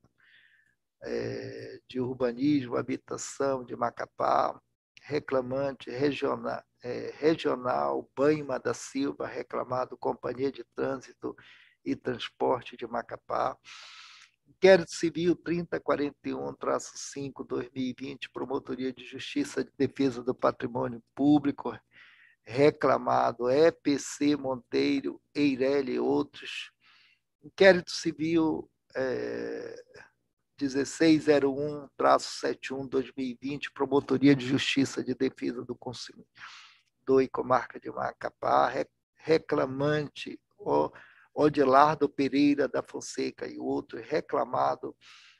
é, de Urbanismo, Habitação de Macapá, reclamante regional, é, regional Banhima da Silva, reclamado Companhia de Trânsito e Transporte de Macapá. Inquérito Civil trinta quarenta e um, traço cinco, dois mil e vinte, Promotoria de Justiça de Defesa do Patrimônio Público, reclamado E P C Monteiro, Eireli e outros. Inquérito Civil é, dezesseis zero um, traço setenta e um, dois mil e vinte, Promotoria de Justiça de Defesa do Consumidor e Comarca de Macapá, reclamante Odilardo Pereira da Fonseca e outro, reclamado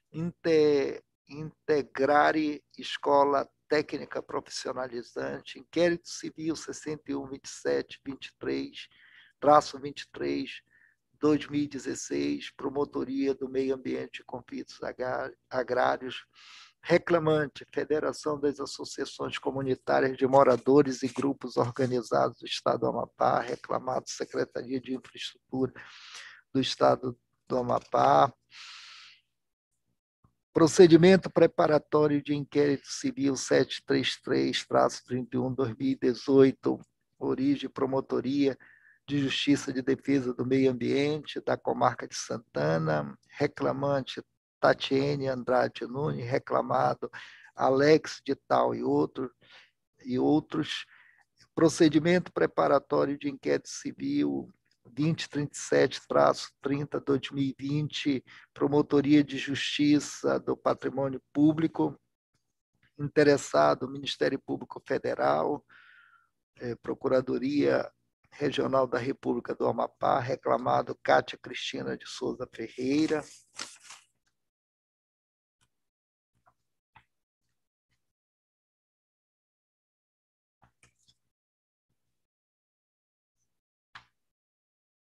Integrare Escola Técnica Profissionalizante, inquérito civil sessenta e um, vinte e sete, vinte e três, traço vinte e três, dois mil e dezesseis, Promotoria do Meio Ambiente e Conflitos Agrários, reclamante, Federação das Associações Comunitárias de Moradores e Grupos Organizados do Estado do Amapá, reclamado Secretaria de Infraestrutura do Estado do Amapá. Procedimento preparatório de inquérito civil setecentos e trinta e três, traço trinta e um, dois mil e dezoito, origem Promotoria de Justiça de Defesa do Meio Ambiente da Comarca de Santana, reclamante Tatiane Andrade Nunes, reclamado Alex de Tal e, outro, e outros. Procedimento preparatório de inquérito civil vinte e trinta e sete, traço trinta, dois mil e vinte, Promotoria de Justiça do Patrimônio Público, interessado Ministério Público Federal, eh, Procuradoria Regional da República do Amapá, reclamado Cátia Cristina de Souza Ferreira.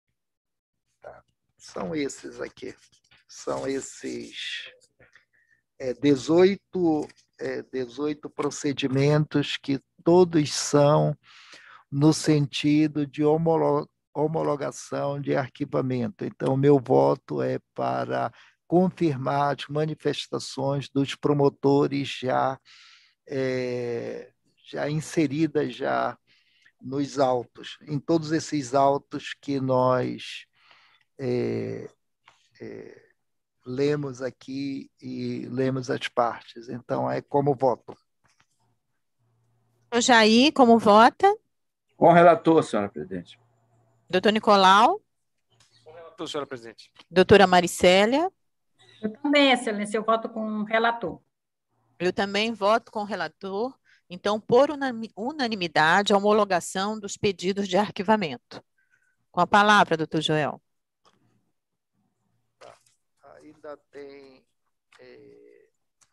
Tá. São esses aqui. São esses é, dezoito, é, dezoito procedimentos que todos são no sentido de homolo- homologação de arquivamento. Então, meu voto é para confirmar as manifestações dos promotores já, é, já inseridas já nos autos, em todos esses autos que nós é, é, lemos aqui e lemos as partes. Então, é como voto. Doutor Jair, como vota? Com o relator, senhora presidente. Doutor Nicolau? Com relator, senhora presidente. Doutora Maricélia? Eu também, Excelência, eu voto com o relator. Eu também voto com o relator. Então, por unanimidade, a homologação dos pedidos de arquivamento. Com a palavra, doutor Joel. Tá. Ainda tem é,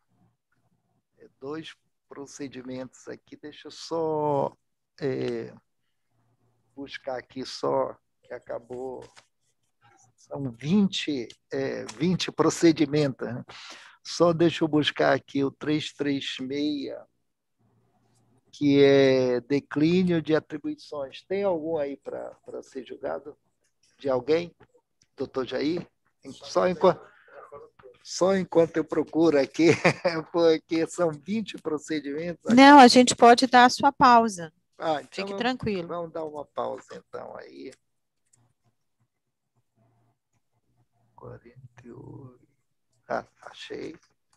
dois procedimentos aqui. Deixa eu só é, buscar aqui só, que acabou... São vinte, é, vinte procedimentos, né? Só deixa eu buscar aqui o trezentos e trinta e seis, que é declínio de atribuições. Tem algum aí para ser julgado? De alguém? Doutor Jair? Só enquanto, só enquanto eu procuro aqui, porque são vinte procedimentos. Não, a gente pode dar a sua pausa. Ah, então Fique vamos, tranquilo. Vamos dar uma pausa, então, aí. quarenta e oito. Ah, achei.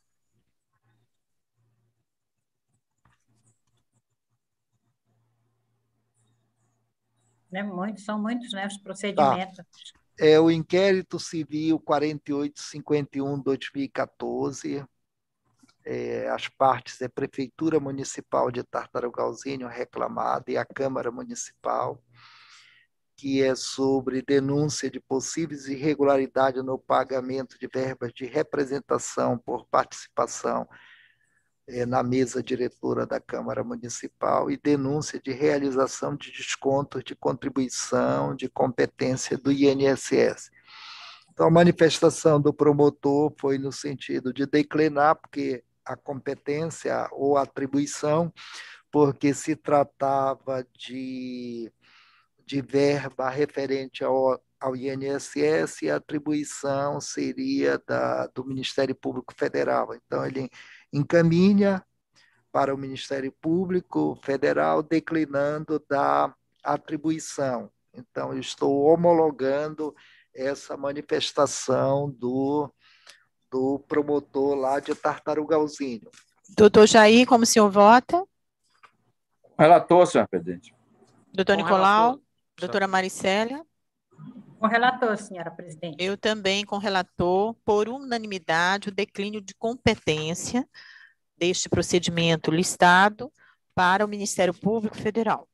Né? Muitos, são muitos, né, os procedimentos. Tá. É o inquérito civil quarenta e oito cinquenta e um de dois mil e quatorze. É, as partes é Prefeitura Municipal de Tartarugalzinho reclamada e a Câmara Municipal, que é sobre denúncia de possíveis irregularidades no pagamento de verbas de representação por participação é, na mesa diretora da Câmara Municipal e denúncia de realização de descontos de contribuição de competência do I N S S. Então, a manifestação do promotor foi no sentido de declinar, porque a competência ou atribuição, porque se tratava de, de verba referente ao, ao I N S S e a atribuição seria da, do Ministério Público Federal. Então, ele encaminha para o Ministério Público Federal declinando da atribuição. Então, eu estou homologando essa manifestação do, do promotor lá de Tartarugalzinho. Doutor Jair, como o senhor vota? Relator, senhora presidente. Doutor Com Nicolau? relator. Doutora Maricélia? Com o relator, senhora presidente. Eu também com o relator, por unanimidade, o declínio de competência deste procedimento listado para o Ministério Público Federal.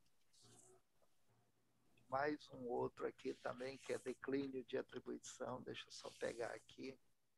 Mais um outro aqui também, que é declínio de atribuição. Deixa eu só pegar aqui.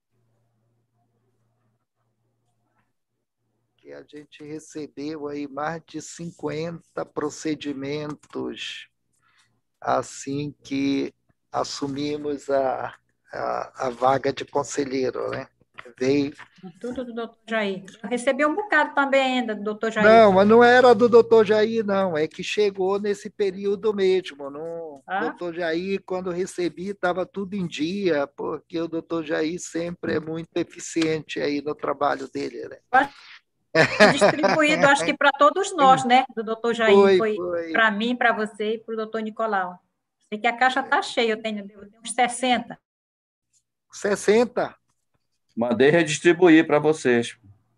Que a gente recebeu aí mais de cinquenta procedimentos assim que assumimos a, a, a vaga de conselheiro, né? Veio... Tudo do doutor Jair. Eu recebi um bocado também ainda do doutor Jair. Não, mas não era do doutor Jair, não. É que chegou nesse período mesmo. O Ah? doutor Jair, quando recebi, estava tudo em dia, porque o doutor Jair sempre é muito eficiente aí no trabalho dele, né? Foi distribuído, acho que para todos nós, né? Do doutor Jair. Foi, Foi, foi. para mim, para você e para o doutor Nicolau. Sei que a caixa está cheia, eu tenho, eu tenho uns sessenta. sessenta? Mandei redistribuir para vocês.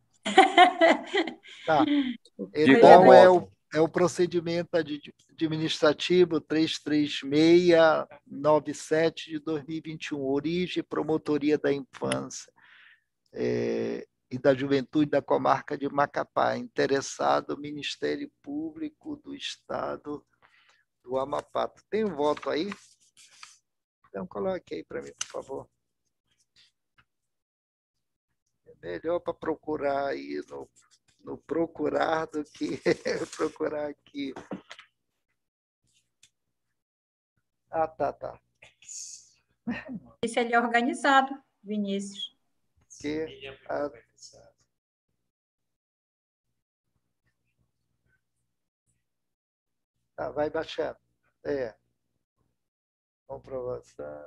Tá. De Então, qual é modo? o, é o procedimento administrativo trezentos e trinta e seis noventa e sete de dois mil e vinte e um, origem e promotoria da infância é, e da juventude da comarca de Macapá, interessado o Ministério Público do Estado do Amapá. Tem um voto aí? Então, coloque aí para mim, por favor. É melhor para procurar aí no, no procurar do que procurar aqui. Ah, tá, tá. Esse ele é organizado, Vinícius. Que a, ah, vai baixando. É. Comprovação.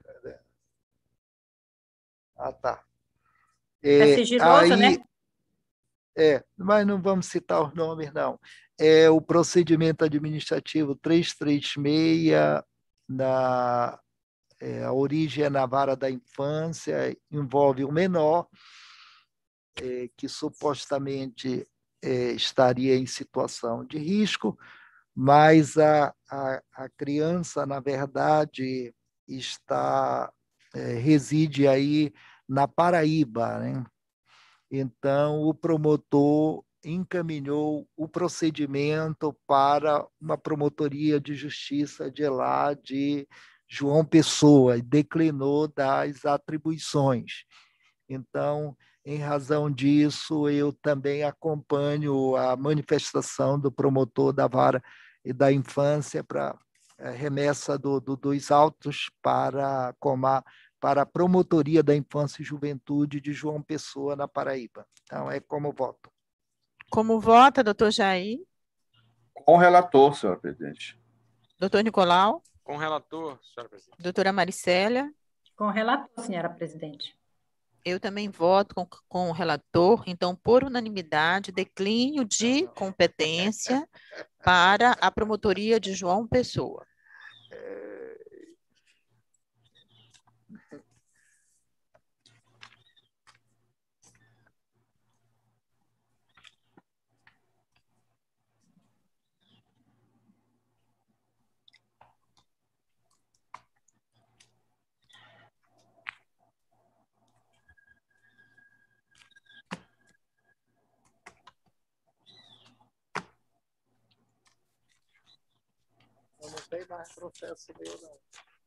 Ah, tá. É É, sigiloso, aí, né? é, mas não vamos citar os nomes, não. É o procedimento administrativo trezentos e trinta e seis, na, é, a origem é na vara da infância, envolve um menor é, que supostamente é, estaria em situação de risco, mas a, a, a criança, na verdade, está é, reside aí na Paraíba, né? Então, o promotor encaminhou o procedimento para uma promotoria de justiça de lá de João Pessoa e declinou das atribuições. Então, em razão disso, eu também acompanho a manifestação do promotor da vara e da infância para a remessa do, do, dos autos para, a, para a Promotoria da Infância e Juventude de João Pessoa, na Paraíba. Então, é como voto. Como vota, doutor Jair? Com o relator, senhora presidente. Doutor Nicolau? Com o relator, senhora presidente. Doutora Maricélia? Com o relator, senhora presidente. Eu também voto com, com o relator, então, por unanimidade, declínio de competência para a promotoria de João Pessoa. Eu não tem mais processo meu, não.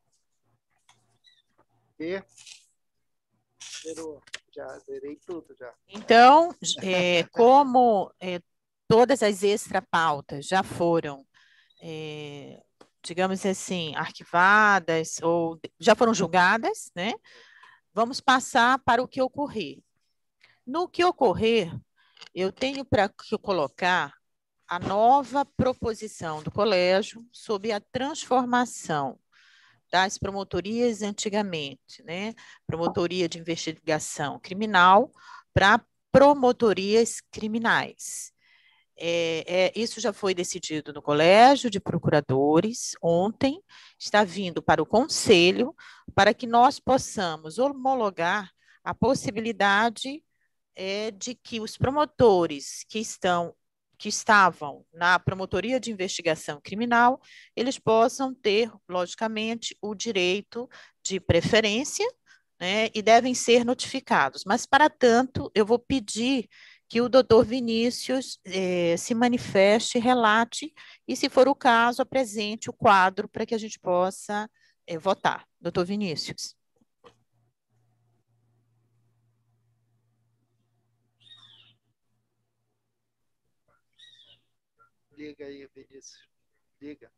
E? Zerou. Já zerei tudo, já. Então, é, como é, todas as extra-pautas já foram, é, digamos assim, arquivadas ou já foram julgadas, né? Vamos passar para o que ocorrer. No que ocorrer, eu tenho para colocar a nova proposição do colégio sobre a transformação das promotorias antigamente, né? Promotoria de investigação criminal para promotorias criminais. É, é, isso já foi decidido no Colégio de Procuradores ontem, está vindo para o Conselho, para que nós possamos homologar a possibilidade é, de que os promotores que estão que estavam na promotoria de investigação criminal, eles possam ter, logicamente, o direito de preferência, né, e devem ser notificados. Mas, para tanto, eu vou pedir que o doutor Vinícius eh, se manifeste, relate, e, se for o caso, apresente o quadro para que a gente possa eh, votar. Doutor Vinícius. Liga aí, Vinícius. Liga.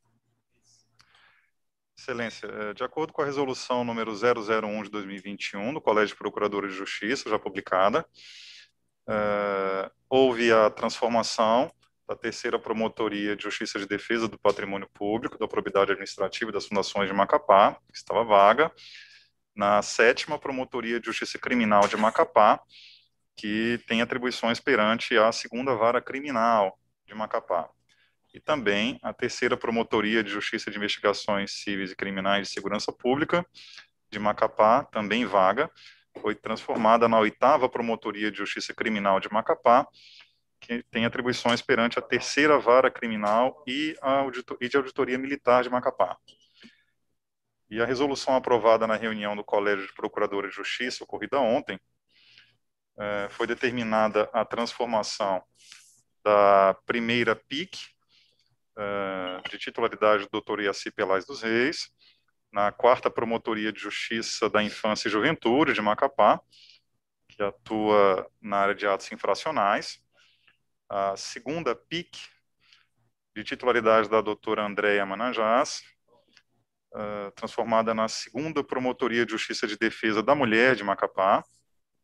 Excelência, de acordo com a resolução número zero zero um de dois mil e vinte e um do Colégio de Procuradores de Justiça, já publicada, uh, houve a transformação da terceira Promotoria de Justiça de Defesa do Patrimônio Público, da Probidade Administrativa e das Fundações de Macapá, que estava vaga, na sétima Promotoria de Justiça Criminal de Macapá, que tem atribuições perante a segunda Vara Criminal de Macapá. E também a terceira Promotoria de Justiça de Investigações Cíveis e Criminais de Segurança Pública de Macapá, também vaga, foi transformada na oitava Promotoria de Justiça Criminal de Macapá, que tem atribuições perante a terceira Vara Criminal e, a auditor, e de Auditoria Militar de Macapá. E a resolução aprovada na reunião do Colégio de Procuradores de Justiça, ocorrida ontem, eh, foi determinada a transformação da primeira P I C, de titularidade do doutor Iaci Pelais dos Reis, na quarta Promotoria de Justiça da Infância e Juventude de Macapá, que atua na área de atos infracionais, a segunda P I C, de titularidade da doutora Andréia Manajás, uh, transformada na segunda Promotoria de Justiça de Defesa da Mulher de Macapá,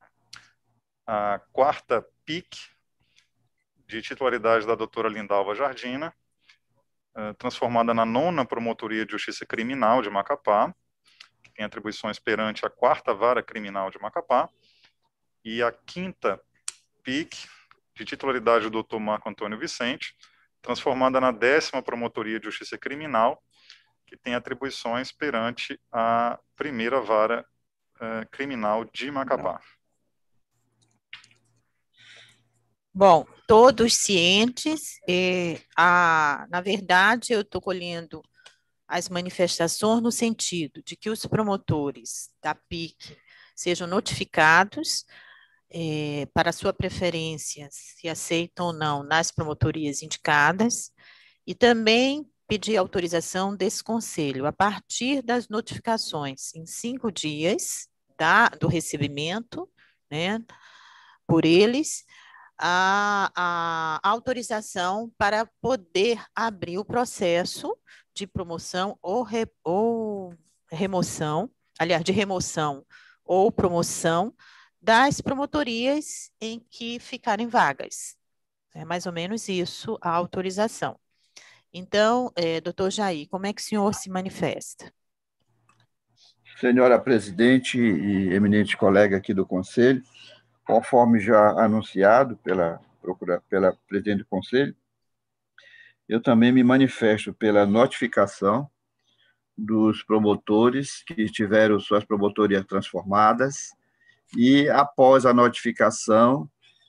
a quarta P I C, de titularidade da doutora Lindalva Jardina, transformada na nona Promotoria de Justiça Criminal de Macapá, que tem atribuições perante a quarta Vara Criminal de Macapá, e a quinta P I C, de titularidade do doutor Marco Antônio Vicente, transformada na décima Promotoria de Justiça Criminal, que tem atribuições perante a primeira Vara eh, Criminal de Macapá. Bom, todos cientes, eh, a, na verdade, eu estou colhendo as manifestações no sentido de que os promotores da P I C sejam notificados eh, para sua preferência, se aceitam ou não nas promotorias indicadas, e também pedir autorização desse conselho, a partir das notificações, em cinco dias da, do recebimento, né, por eles, A, a autorização para poder abrir o processo de promoção ou, re, ou remoção, aliás, de remoção ou promoção das promotorias em que ficarem vagas. É mais ou menos isso a autorização. Então, é, doutor Jair, como é que o senhor se manifesta? Senhora presidente e eminente colega aqui do Conselho, conforme já anunciado pela, pela presidente do Conselho, eu também me manifesto pela notificação dos promotores que tiveram suas promotorias transformadas e, após a notificação,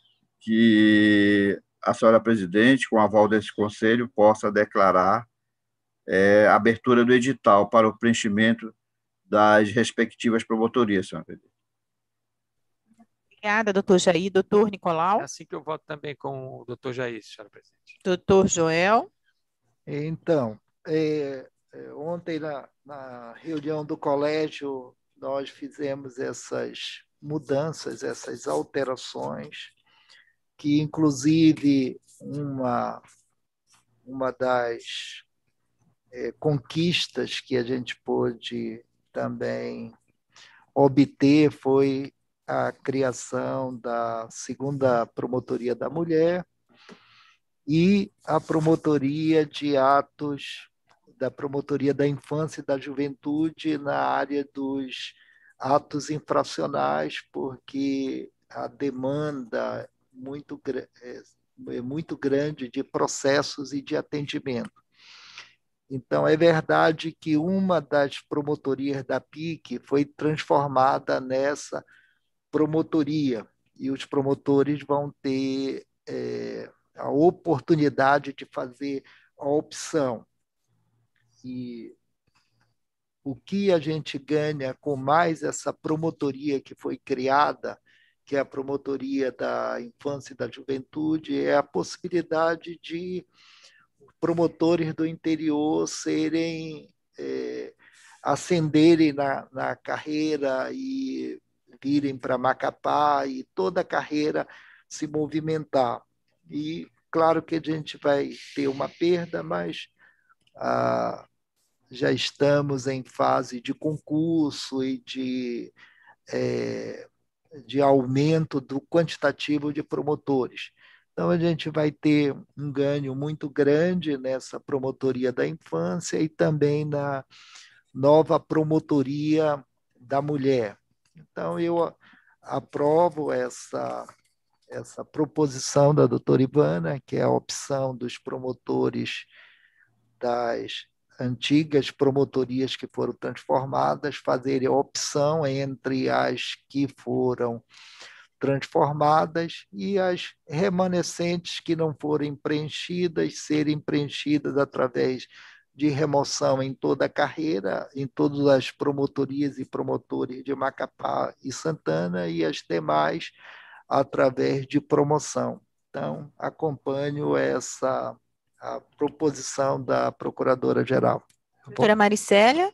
que a senhora presidente, com o aval desse Conselho, possa declarar é, a abertura do edital para o preenchimento das respectivas promotorias, senhora presidente. Obrigada, doutor Jair. Doutor Nicolau? É assim que eu voto também com o doutor Jair, senhora presidente. Doutor Joel? Então, é, é, ontem na, na reunião do colégio, nós fizemos essas mudanças, essas alterações, que inclusive uma, uma das é, conquistas que a gente pôde também obter foi a criação da segunda Promotoria da Mulher e a Promotoria de Atos, da Promotoria da Infância e da Juventude na área dos atos infracionais, porque a demanda muito, é muito grande de processos e de atendimento. Então, é verdade que uma das promotorias da P I C foi transformada nessa promotoria, e os promotores vão ter é, a oportunidade de fazer a opção. E o que a gente ganha com mais essa promotoria que foi criada, que é a Promotoria da Infância e da Juventude, é a possibilidade de promotores do interior serem, é, ascenderem na, na carreira e virem para Macapá e toda a carreira se movimentar. E claro que a gente vai ter uma perda, mas ah, já estamos em fase de concurso e de, é, de aumento do quantitativo de promotores. Então, a gente vai ter um ganho muito grande nessa promotoria da infância e também na nova promotoria da mulher. Então, eu aprovo essa, essa proposição da doutora Ivana, que é a opção dos promotores das antigas promotorias que foram transformadas, fazerem a opção entre as que foram transformadas e as remanescentes que não forem preenchidas, serem preenchidas através de remoção em toda a carreira, em todas as promotorias e promotores de Macapá e Santana, e as demais através de promoção. Então, acompanho essa a proposição da Procuradora-Geral. Doutora Maricélia?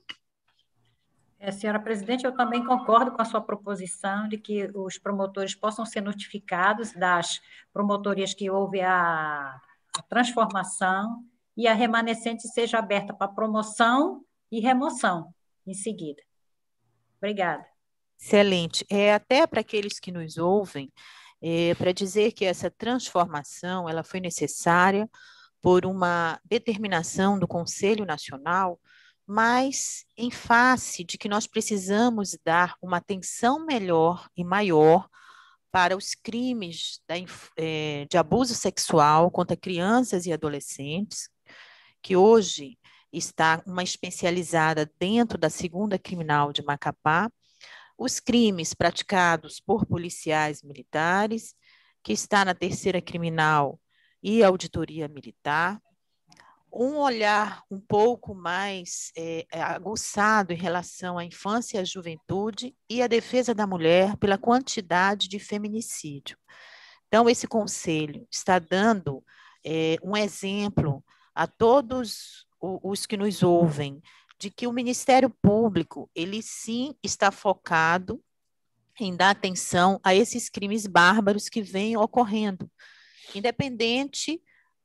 É, senhora presidente, eu também concordo com a sua proposição de que os promotores possam ser notificados das promotorias que houve a, a transformação e a remanescente seja aberta para promoção e remoção em seguida. Obrigada. Excelente. É, até para aqueles que nos ouvem, é, para dizer que essa transformação ela foi necessária por uma determinação do Conselho Nacional, mas em face de que nós precisamos dar uma atenção melhor e maior para os crimes da, é, de abuso sexual contra crianças e adolescentes, que hoje está uma especializada dentro da segunda criminal de Macapá, os crimes praticados por policiais militares, que está na terceira criminal e auditoria militar, um olhar um pouco mais é, aguçado em relação à infância e à juventude e à defesa da mulher pela quantidade de feminicídio. Então, esse conselho está dando é, um exemplo a todos os que nos ouvem de que o Ministério Público, ele sim está focado em dar atenção a esses crimes bárbaros que vêm ocorrendo, independente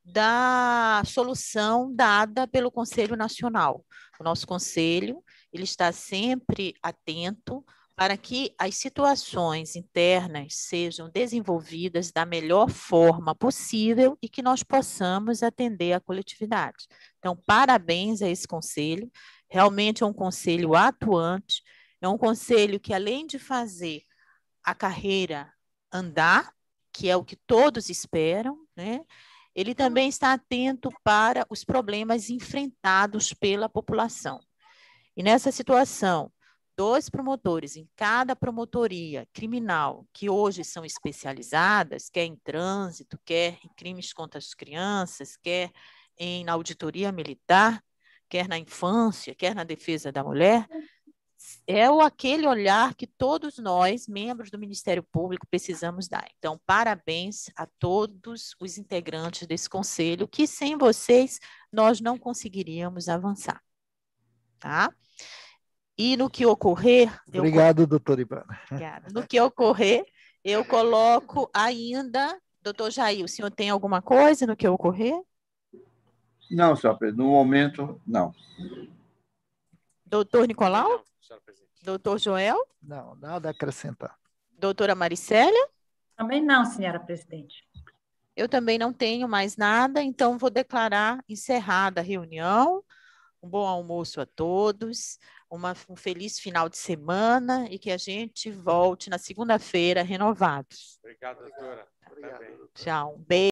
da solução dada pelo Conselho Nacional. O nosso Conselho, ele está sempre atento para que as situações internas sejam desenvolvidas da melhor forma possível e que nós possamos atender a coletividade. Então, parabéns a esse conselho, realmente é um conselho atuante, é um conselho que, além de fazer a carreira andar, que é o que todos esperam, né? Ele também está atento para os problemas enfrentados pela população. E nessa situação, dois promotores em cada promotoria criminal, que hoje são especializadas, quer em trânsito, quer em crimes contra as crianças, quer em, na auditoria militar, quer na infância, quer na defesa da mulher, é o, aquele olhar que todos nós, membros do Ministério Público, precisamos dar. Então, parabéns a todos os integrantes desse conselho, que sem vocês nós não conseguiríamos avançar. Tá? E no que ocorrer... Obrigado, eu... doutor Ivana. Obrigada. No que ocorrer, eu coloco ainda... Doutor Jair, o senhor tem alguma coisa no que ocorrer? Não, senhor presidente. No momento, não. Doutor Nicolau? Não, senhora presidente. Doutor Joel? Não, nada a acrescentar. Doutora Maricélia? Também não, senhora presidente. Eu também não tenho mais nada, então vou declarar encerrada a reunião. Um bom almoço a todos, uma, um feliz final de semana e que a gente volte na segunda-feira renovados. Obrigado, doutora. Obrigado, Também. doutor. Tchau, um beijo.